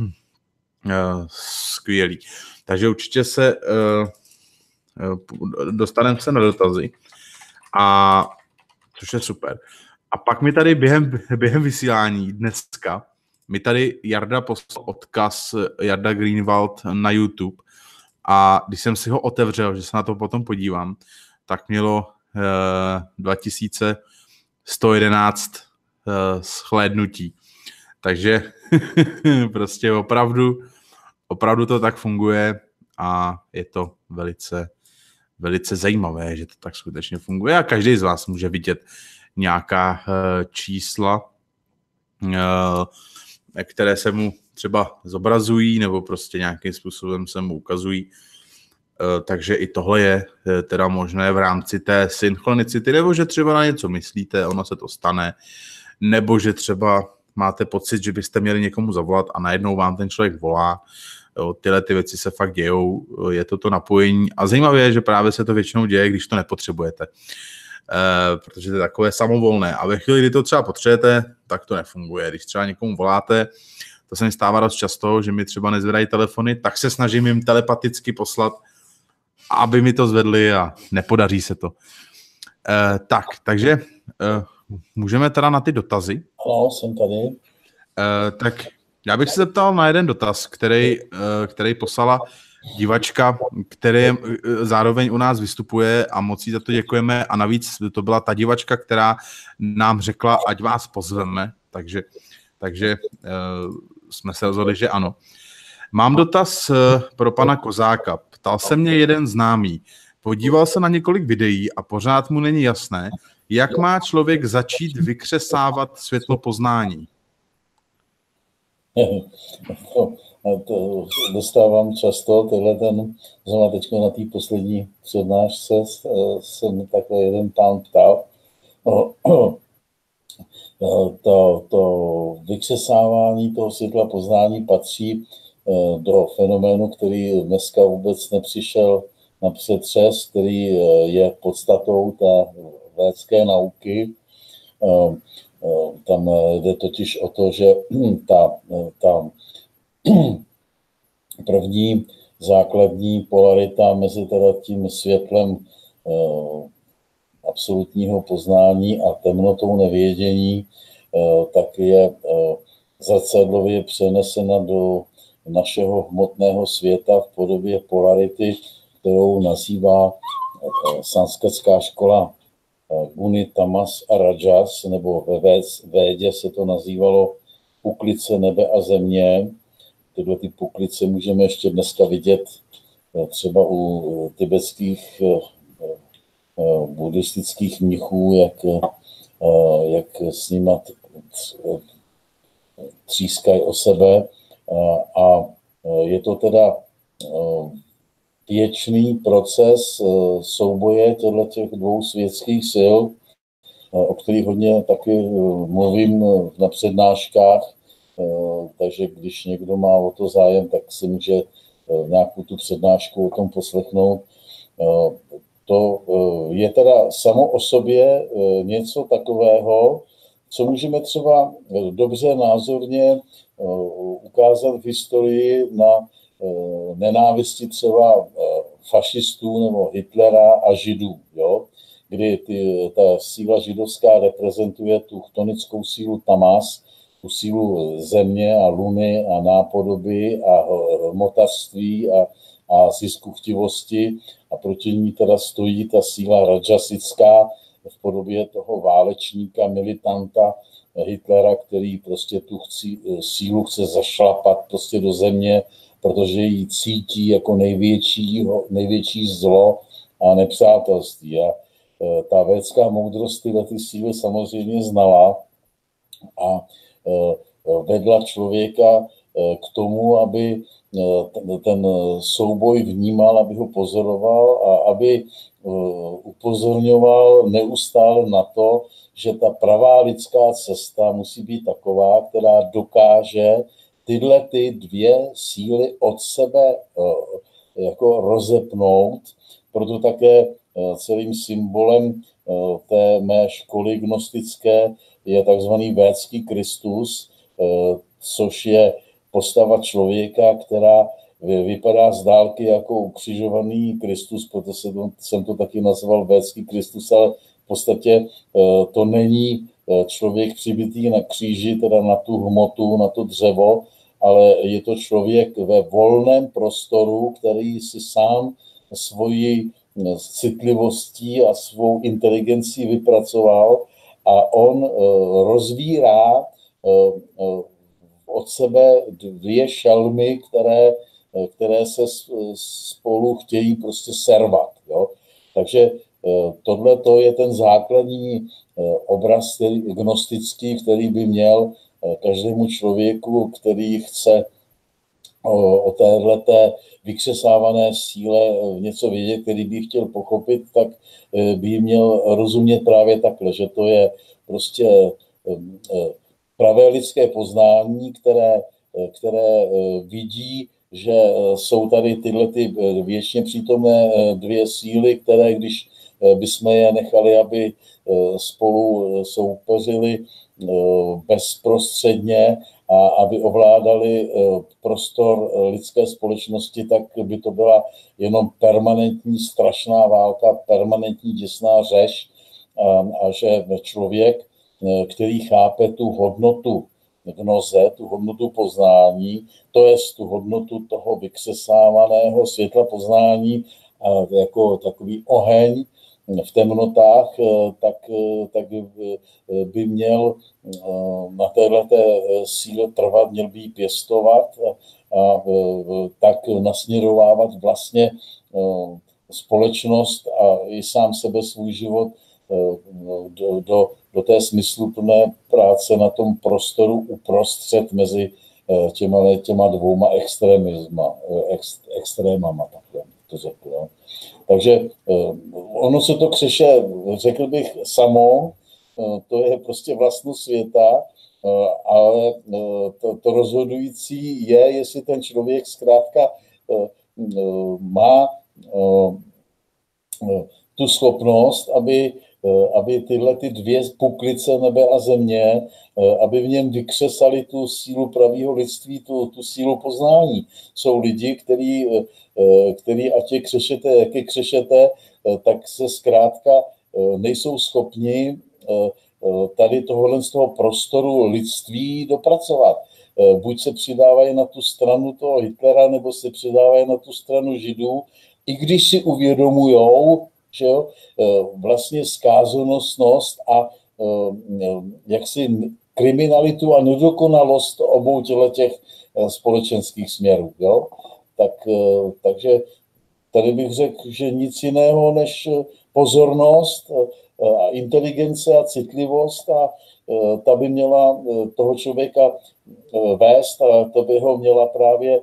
uh, skvělý. Takže určitě se uh, uh, dostaneme se na dotazy a což je super. A pak mi tady během, během vysílání dneska mi tady Jarda poslal odkaz Jarda Greenwald na YouTube a když jsem si ho otevřel, že se na to potom podívám, tak mělo eh, dva tisíce sto jedenáct eh, shlédnutí. Takže prostě opravdu, opravdu to tak funguje a je to velice, velice zajímavé, že to tak skutečně funguje a každý z vás může vidět nějaká eh, čísla, eh, které se mu třeba zobrazují nebo prostě nějakým způsobem se mu ukazují. Takže i tohle je teda možné v rámci té synchronicity, nebo že třeba na něco myslíte, ono se to stane, nebo že třeba máte pocit, že byste měli někomu zavolat a najednou vám ten člověk volá. Jo, tyhle ty věci se fakt dějou, je to to napojení a zajímavé je, že právě se to většinou děje, když to nepotřebujete, e, protože to je takové samovolné a ve chvíli, kdy to třeba potřebujete, tak to nefunguje. Když třeba někomu voláte, to se mi stává dost často, že mi třeba nezvedají telefony, tak se snažím jim telepaticky poslat, aby mi to zvedli a nepodaří se to. E, tak, takže e, můžeme teda na ty dotazy. Ano, jsem tady. E, tak já bych se zeptal na jeden dotaz, který, který poslala divačka, který zároveň u nás vystupuje a moc jí za to děkujeme a navíc to byla ta divačka, která nám řekla, ať vás pozveme, takže, takže jsme se rozhodli, že ano. Mám dotaz pro pana Kozáka. Ptal se mě jeden známý. Podíval se na několik videí a pořád mu není jasné, jak má člověk začít vykřesávat světlo poznání. To, to dostávám často, tenhle ten, znamená teď na té poslední přednášce jsem takhle jeden pán ptal. To, to vykřesávání toho světla poznání patří do fenoménu, který dneska vůbec nepřišel na přetřes, který je podstatou té védské nauky. Tam jde totiž o to, že ta, ta první základní polarita mezi teda tím světlem absolutního poznání a temnotou nevědění, tak je zrcadlově přenesena do našeho hmotného světa v podobě polarity, kterou nazývá sanskritská škola Guni, Tamas a Rajas, nebo ve Védě se to nazývalo puklice nebe a země. Tyhle ty puklice můžeme ještě dneska vidět třeba u tibetských buddhistických mnichů, jak, jak s nimi třískají o sebe. A je to teda věčný proces souboje těch dvou světských sil, o kterých hodně taky mluvím na přednáškách, takže když někdo má o to zájem, tak si může nějakou tu přednášku o tom poslechnout. To je teda samo o sobě něco takového, co můžeme třeba dobře názorně ukázat v historii na nenávisti třeba fašistů nebo Hitlera a Židů, jo? Kdy ty, ta síla židovská reprezentuje tu chtonickou sílu Tamas, tu sílu země a luny a nápodoby a hmotařství a, a ziskuchtivosti a proti ní teda stojí ta síla rajasická v podobě toho válečníka, militanta Hitlera, který prostě tu chci, sílu chce zašlapat prostě do země, protože ji cítí jako největší, největší zlo a nepřátelství. A ta védská moudrost tyhle ty síly samozřejmě znala a vedla člověka k tomu, aby ten souboj vnímal, aby ho pozoroval a aby upozorňoval neustále na to, že ta pravá lidská cesta musí být taková, která dokáže tyhle ty dvě síly od sebe jako rozepnout. Proto také celým symbolem té mé školy gnostické je takzvaný védský Kristus, což je postava člověka, která vypadá z dálky jako ukřižovaný Kristus, proto jsem to taky nazval védský Kristus, ale v podstatě to není člověk přibitý na kříži, teda na tu hmotu, na to dřevo, ale je to člověk ve volném prostoru, který si sám svoji citlivostí a svou inteligencí vypracoval a on rozvírá od sebe dvě šelmy, které, které se spolu chtějí prostě servat. Jo? Takže tohle to je ten základní obraz který, gnostický, který by měl každému člověku, který chce o, o téhleté vykřesávané síle něco vědět, který by chtěl pochopit, tak by měl rozumět právě takhle, že to je prostě pravé lidské poznání, které, které vidí, že jsou tady tyhle ty věčně přítomné dvě síly, které, když bychom je nechali, aby spolu soupeřili bezprostředně a aby ovládali prostor lidské společnosti, tak by to byla jenom permanentní strašná válka, permanentní děsná řeš a, a že člověk, který chápe tu hodnotu gnoze, tu hodnotu poznání, to je tu hodnotu toho vykřesávaného světla poznání a jako takový oheň v temnotách, tak, tak by měl na téhleté síle trvat, měl by ji pěstovat a, a tak nasměrovávat vlastně společnost a i sám sebe, svůj život do, do, do té smysluplné práce na tom prostoru uprostřed mezi těma, těma dvouma extremisma, ex, extrémama, takhle to řekl. No. Takže ono se to křeše, řekl bych, samo, to je prostě vlastnost světa, ale to, to rozhodující je, jestli ten člověk zkrátka má tu schopnost, aby, aby tyhle ty dvě puklice nebe a země, aby v něm vykřesali tu sílu pravého lidství, tu, tu sílu poznání. Jsou lidi, který, který ať je křešete, jak je křešete, tak se zkrátka nejsou schopni tady tohohle z toho prostoru lidství dopracovat. Buď se přidávají na tu stranu toho Hitlera, nebo se přidávají na tu stranu Židů, i když si uvědomujou, že jo, vlastně zkázenostnost a jaksi kriminalitu a nedokonalost obou těch společenských směrů. Jo? Tak, takže tady bych řekl, že nic jiného než pozornost a inteligence a citlivost a ta by měla toho člověka vést a to by ho měla právě,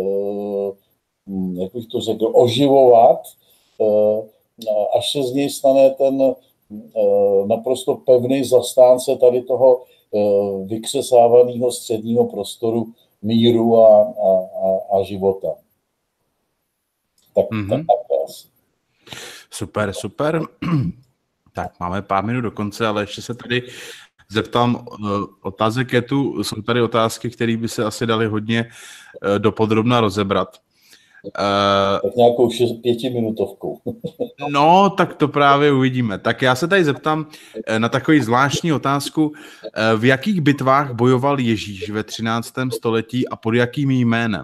jak bych to řekl, oživovat, až se z něj stane ten naprosto pevný zastánce tady toho vykřesávaného středního prostoru míru a, a, a, a života. Tak, mm-hmm. tak, tak asi. Super, super. Tak, máme pár minut do konce, ale ještě se tady zeptám otázek. Je tu, jsou tady otázky, které by se asi dali hodně dopodrobna rozebrat. Tak nějakou šest, pětiminutovkou. No, tak to právě uvidíme. Tak já se tady zeptám na takový zvláštní otázku. V jakých bitvách bojoval Ježíš ve třináctém století a pod jakým jménem?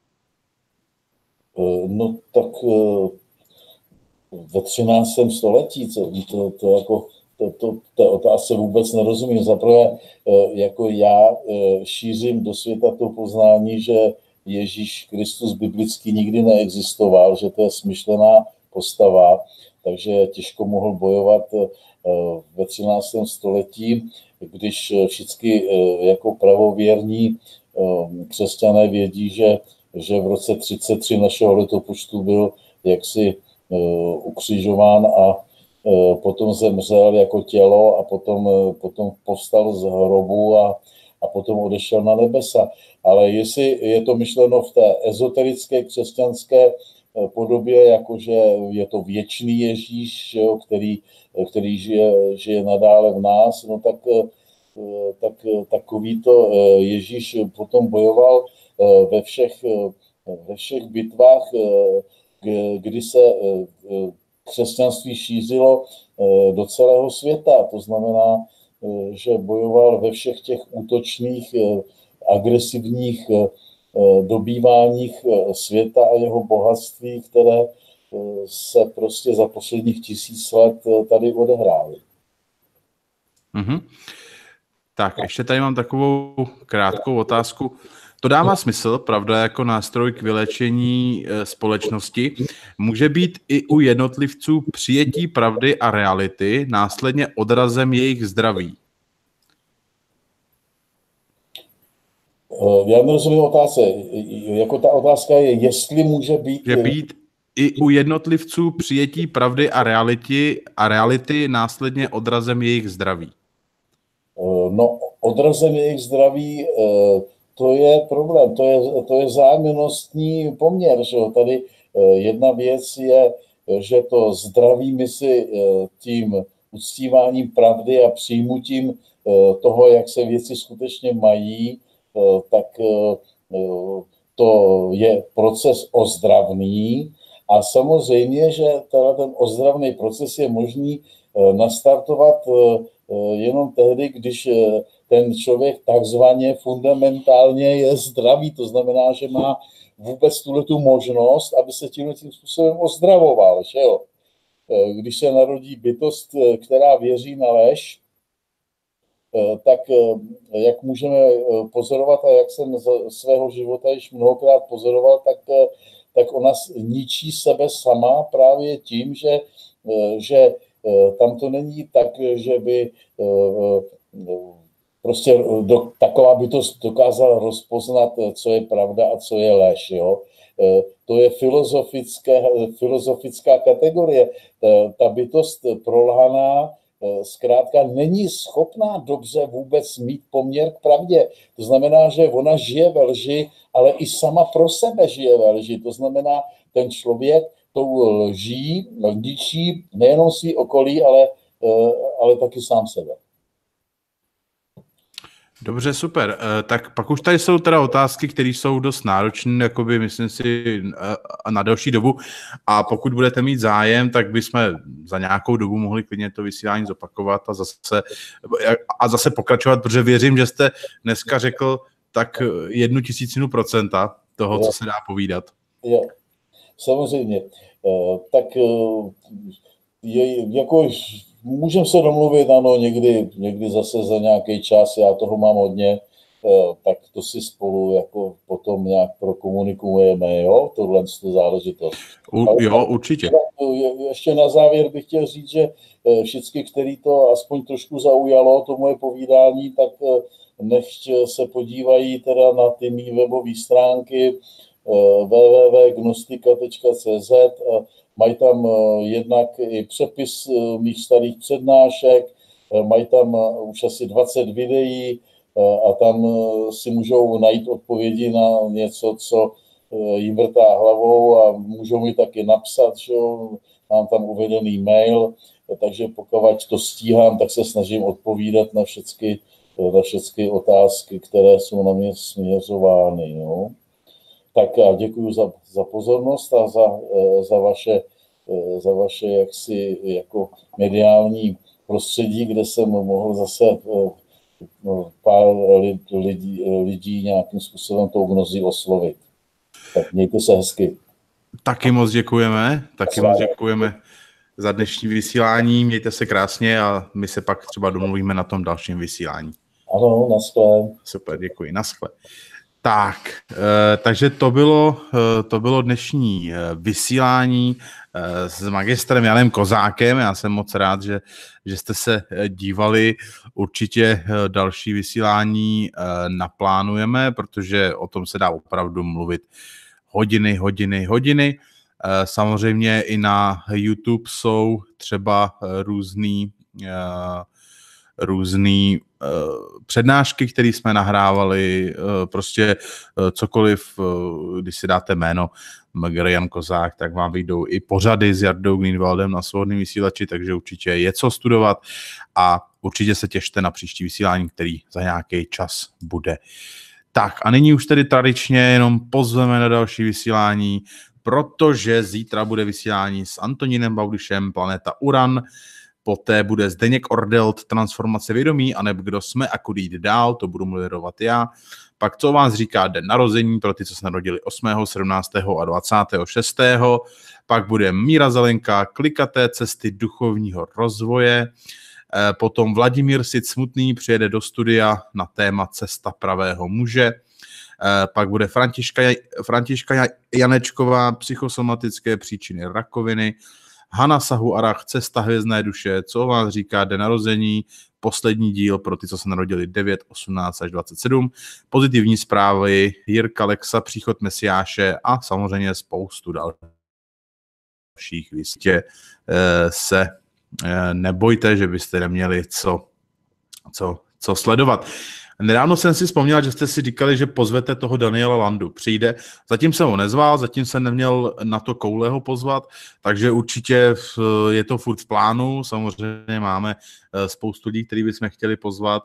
No tak ve třináctém století, to, to, to jako to, to, té otázce vůbec nerozumím. Zaprvé, jako já šířím do světa to poznání, že Ježíš Kristus biblicky nikdy neexistoval, že to je smyšlená postava, takže těžko mohl bojovat ve třináctém století, když všichni jako pravověrní křesťané vědí, že, že v roce třicet tři našeho letopočtu byl jaksi ukřižován a potom zemřel jako tělo a potom, potom povstal z hrobu a, a potom odešel na nebesa. Ale jestli je to myšleno v té ezoterické křesťanské podobě, jakože je to věčný Ježíš, jo, který, který žije, žije nadále v nás, no tak, tak takovýto Ježíš potom bojoval ve všech, ve všech bitvách, kdy se křesťanství šířilo do celého světa. To znamená, že bojoval ve všech těch útočných, agresivních dobýváních světa a jeho bohatství, které se prostě za posledních tisíc let tady odehrály. Mm-hmm. Tak, ještě tady mám takovou krátkou otázku. To dává smysl, pravda, jako nástroj k vylečení společnosti. Může být i u jednotlivců přijetí pravdy a reality následně odrazem jejich zdraví? Já nerozumím otázce. Jako ta otázka je, jestli může být... Může být i u jednotlivců přijetí pravdy a reality, a reality následně odrazem jejich zdraví. No, odrazem jejich zdraví, to je problém, to je, to je zájemnostní poměr, že jo? Tady jedna věc je, že to zdraví my si tím uctíváním pravdy a přijmutím toho, jak se věci skutečně mají, tak to je proces ozdravný a samozřejmě, že ten ozdravný proces je možný nastartovat jenom tehdy, když ten člověk takzvaně fundamentálně je zdravý, to znamená, že má vůbec tuhletu možnost, aby se tímhle tím způsobem ozdravoval, že jo. Když se narodí bytost, která věří na lež, tak jak můžeme pozorovat a jak jsem z svého života již mnohokrát pozoroval, tak, tak ona ničí sebe sama právě tím, že, že tam to není tak, že by prostě do, taková bytost dokázala rozpoznat, co je pravda a co je lež. Jo? To je filozofická, filozofická kategorie. Ta, ta bytost prolhaná zkrátka není schopná dobře vůbec mít poměr k pravdě. To znamená, že ona žije ve lži, ale i sama pro sebe žije ve lži. To znamená, ten člověk tou lží ničí nejenom svý okolí, ale, ale taky sám sebe. Dobře, super. Tak pak už tady jsou teda otázky, které jsou dost náročné, jakoby myslím si na delší dobu a pokud budete mít zájem, tak bychom za nějakou dobu mohli klidně to vysílání zopakovat a zase, a zase pokračovat, protože věřím, že jste dneska řekl tak jednu tisícinu procenta toho, co se dá povídat. Jo, samozřejmě. Tak je, jako můžeme se domluvit, ano, někdy, někdy zase za nějaký čas, já toho mám hodně, tak to si spolu jako potom nějak prokomunikujeme, jo, tohle záležitost. U, Ale, jo, určitě. Ještě na závěr bych chtěl říct, že všichni, který to aspoň trošku zaujalo, to moje povídání, tak nechť se podívají teda na ty mý webové stránky w w w tečka gnostika tečka c z. Mají tam jednak i přepis mých starých přednášek, mají tam už asi dvacet videí a tam si můžou najít odpovědi na něco, co jim vrtá hlavou a můžou mi taky napsat, že jo, mám tam uvedený mail, takže pokud to stíhám, tak se snažím odpovídat na všechny, na všechny otázky, které jsou na mě směřovány. Jo. Tak já děkuji za, za pozornost a za, za vaše, za vaše jaksi jako mediální prostředí, kde jsem mohl zase pár lidí, lidí nějakým způsobem tou gnozí oslovit. Tak mějte se hezky. Taky moc děkujeme, taky moc děkujeme za dnešní vysílání, mějte se krásně a my se pak třeba domluvíme na tom dalším vysílání. Ano, naschle. Super, děkuji, naschle. Tak, takže to bylo, to bylo dnešní vysílání s magistrem Janem Kozákem. Já jsem moc rád, že, že jste se dívali. Určitě další vysílání naplánujeme, protože o tom se dá opravdu mluvit hodiny, hodiny, hodiny. Samozřejmě i na YouTube jsou třeba různý různý uh, přednášky, které jsme nahrávali, uh, prostě uh, cokoliv, uh, když si dáte jméno M G R Jan Kozák, tak vám vyjdou i pořady s Jardou Greenwaldem na svobodném vysílači, takže určitě je co studovat a určitě se těšte na příští vysílání, který za nějaký čas bude. Tak a nyní už tedy tradičně jenom pozveme na další vysílání, protože zítra bude vysílání s Antonínem Baudyšem, Planeta Uran. Poté bude Zdeněk Ordelt, Transformace vědomí, anebo Kdo jsme a kudy jít dál, to budu moderovat já. Pak co vás říká den narození pro ty, co se narodili osmého, sedmnáctého a dvacátého šestého Pak bude Míra Zelenka, Klikaté cesty duchovního rozvoje. Potom Vladimír Sic Smutný přijede do studia na téma Cesta pravého muže. Pak bude Františka, Františka Janečková, Psychosomatické příčiny rakoviny. Hana Sahu Arach, Cesta hvězdné duše, co vás říká den narození, poslední díl pro ty, co se narodili devět, osmnáct až dvacet sedm, pozitivní zprávy, Jirka Lexa, Příchod Mesiáše a samozřejmě spoustu dalších. Vystě se nebojte, že byste neměli co, co co sledovat. Nedávno jsem si vzpomněl, že jste si říkali, že pozvete toho Daniela Landu. Přijde. Zatím jsem ho nezval, zatím jsem neměl na to koule ho pozvat, takže určitě je to furt v plánu. Samozřejmě máme spoustu lidí, který bychom chtěli pozvat,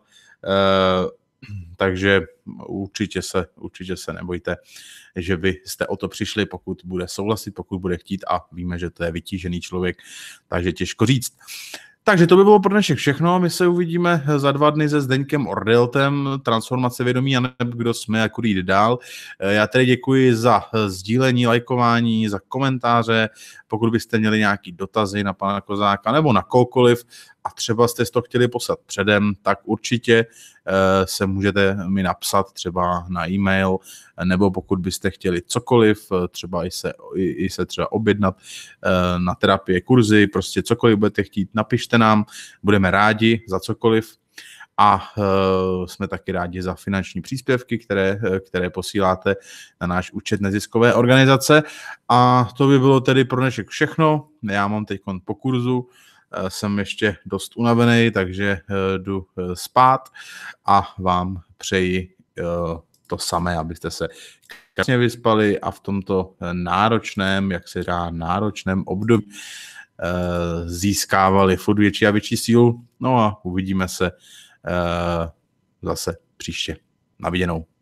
takže určitě se, určitě se nebojte, že vy jste o to přišli, pokud bude souhlasit, pokud bude chtít, a víme, že to je vytížený člověk, takže těžko říct. Takže to by bylo pro dnešek všechno. My se uvidíme za dva dny se Zdeňkem Ordeltem, Transformace vědomí, a nebo kdo jsme, jak jít dál. Já tedy děkuji za sdílení, lajkování, za komentáře. Pokud byste měli nějaký dotazy na pana Kozáka nebo na kohokoliv a třeba jste to chtěli poslat předem, tak určitě se můžete mi napsat třeba na e-mail, nebo pokud byste chtěli cokoliv, třeba i se, i se třeba objednat na terapie, kurzy, prostě cokoliv budete chtít, napište nám, budeme rádi za cokoliv. A uh, jsme taky rádi za finanční příspěvky, které, které posíláte na náš účet neziskové organizace. A to by bylo tedy pro dnešek všechno. Já mám teď po kurzu, uh, jsem ještě dost unavený, takže uh, jdu uh, spát a vám přeji uh, to samé, abyste se krásně vyspali a v tomto náročném, jak se říká, náročném období uh, získávali furt větší a větší sílu. No a uvidíme se Uh, zase příště. Na viděnou.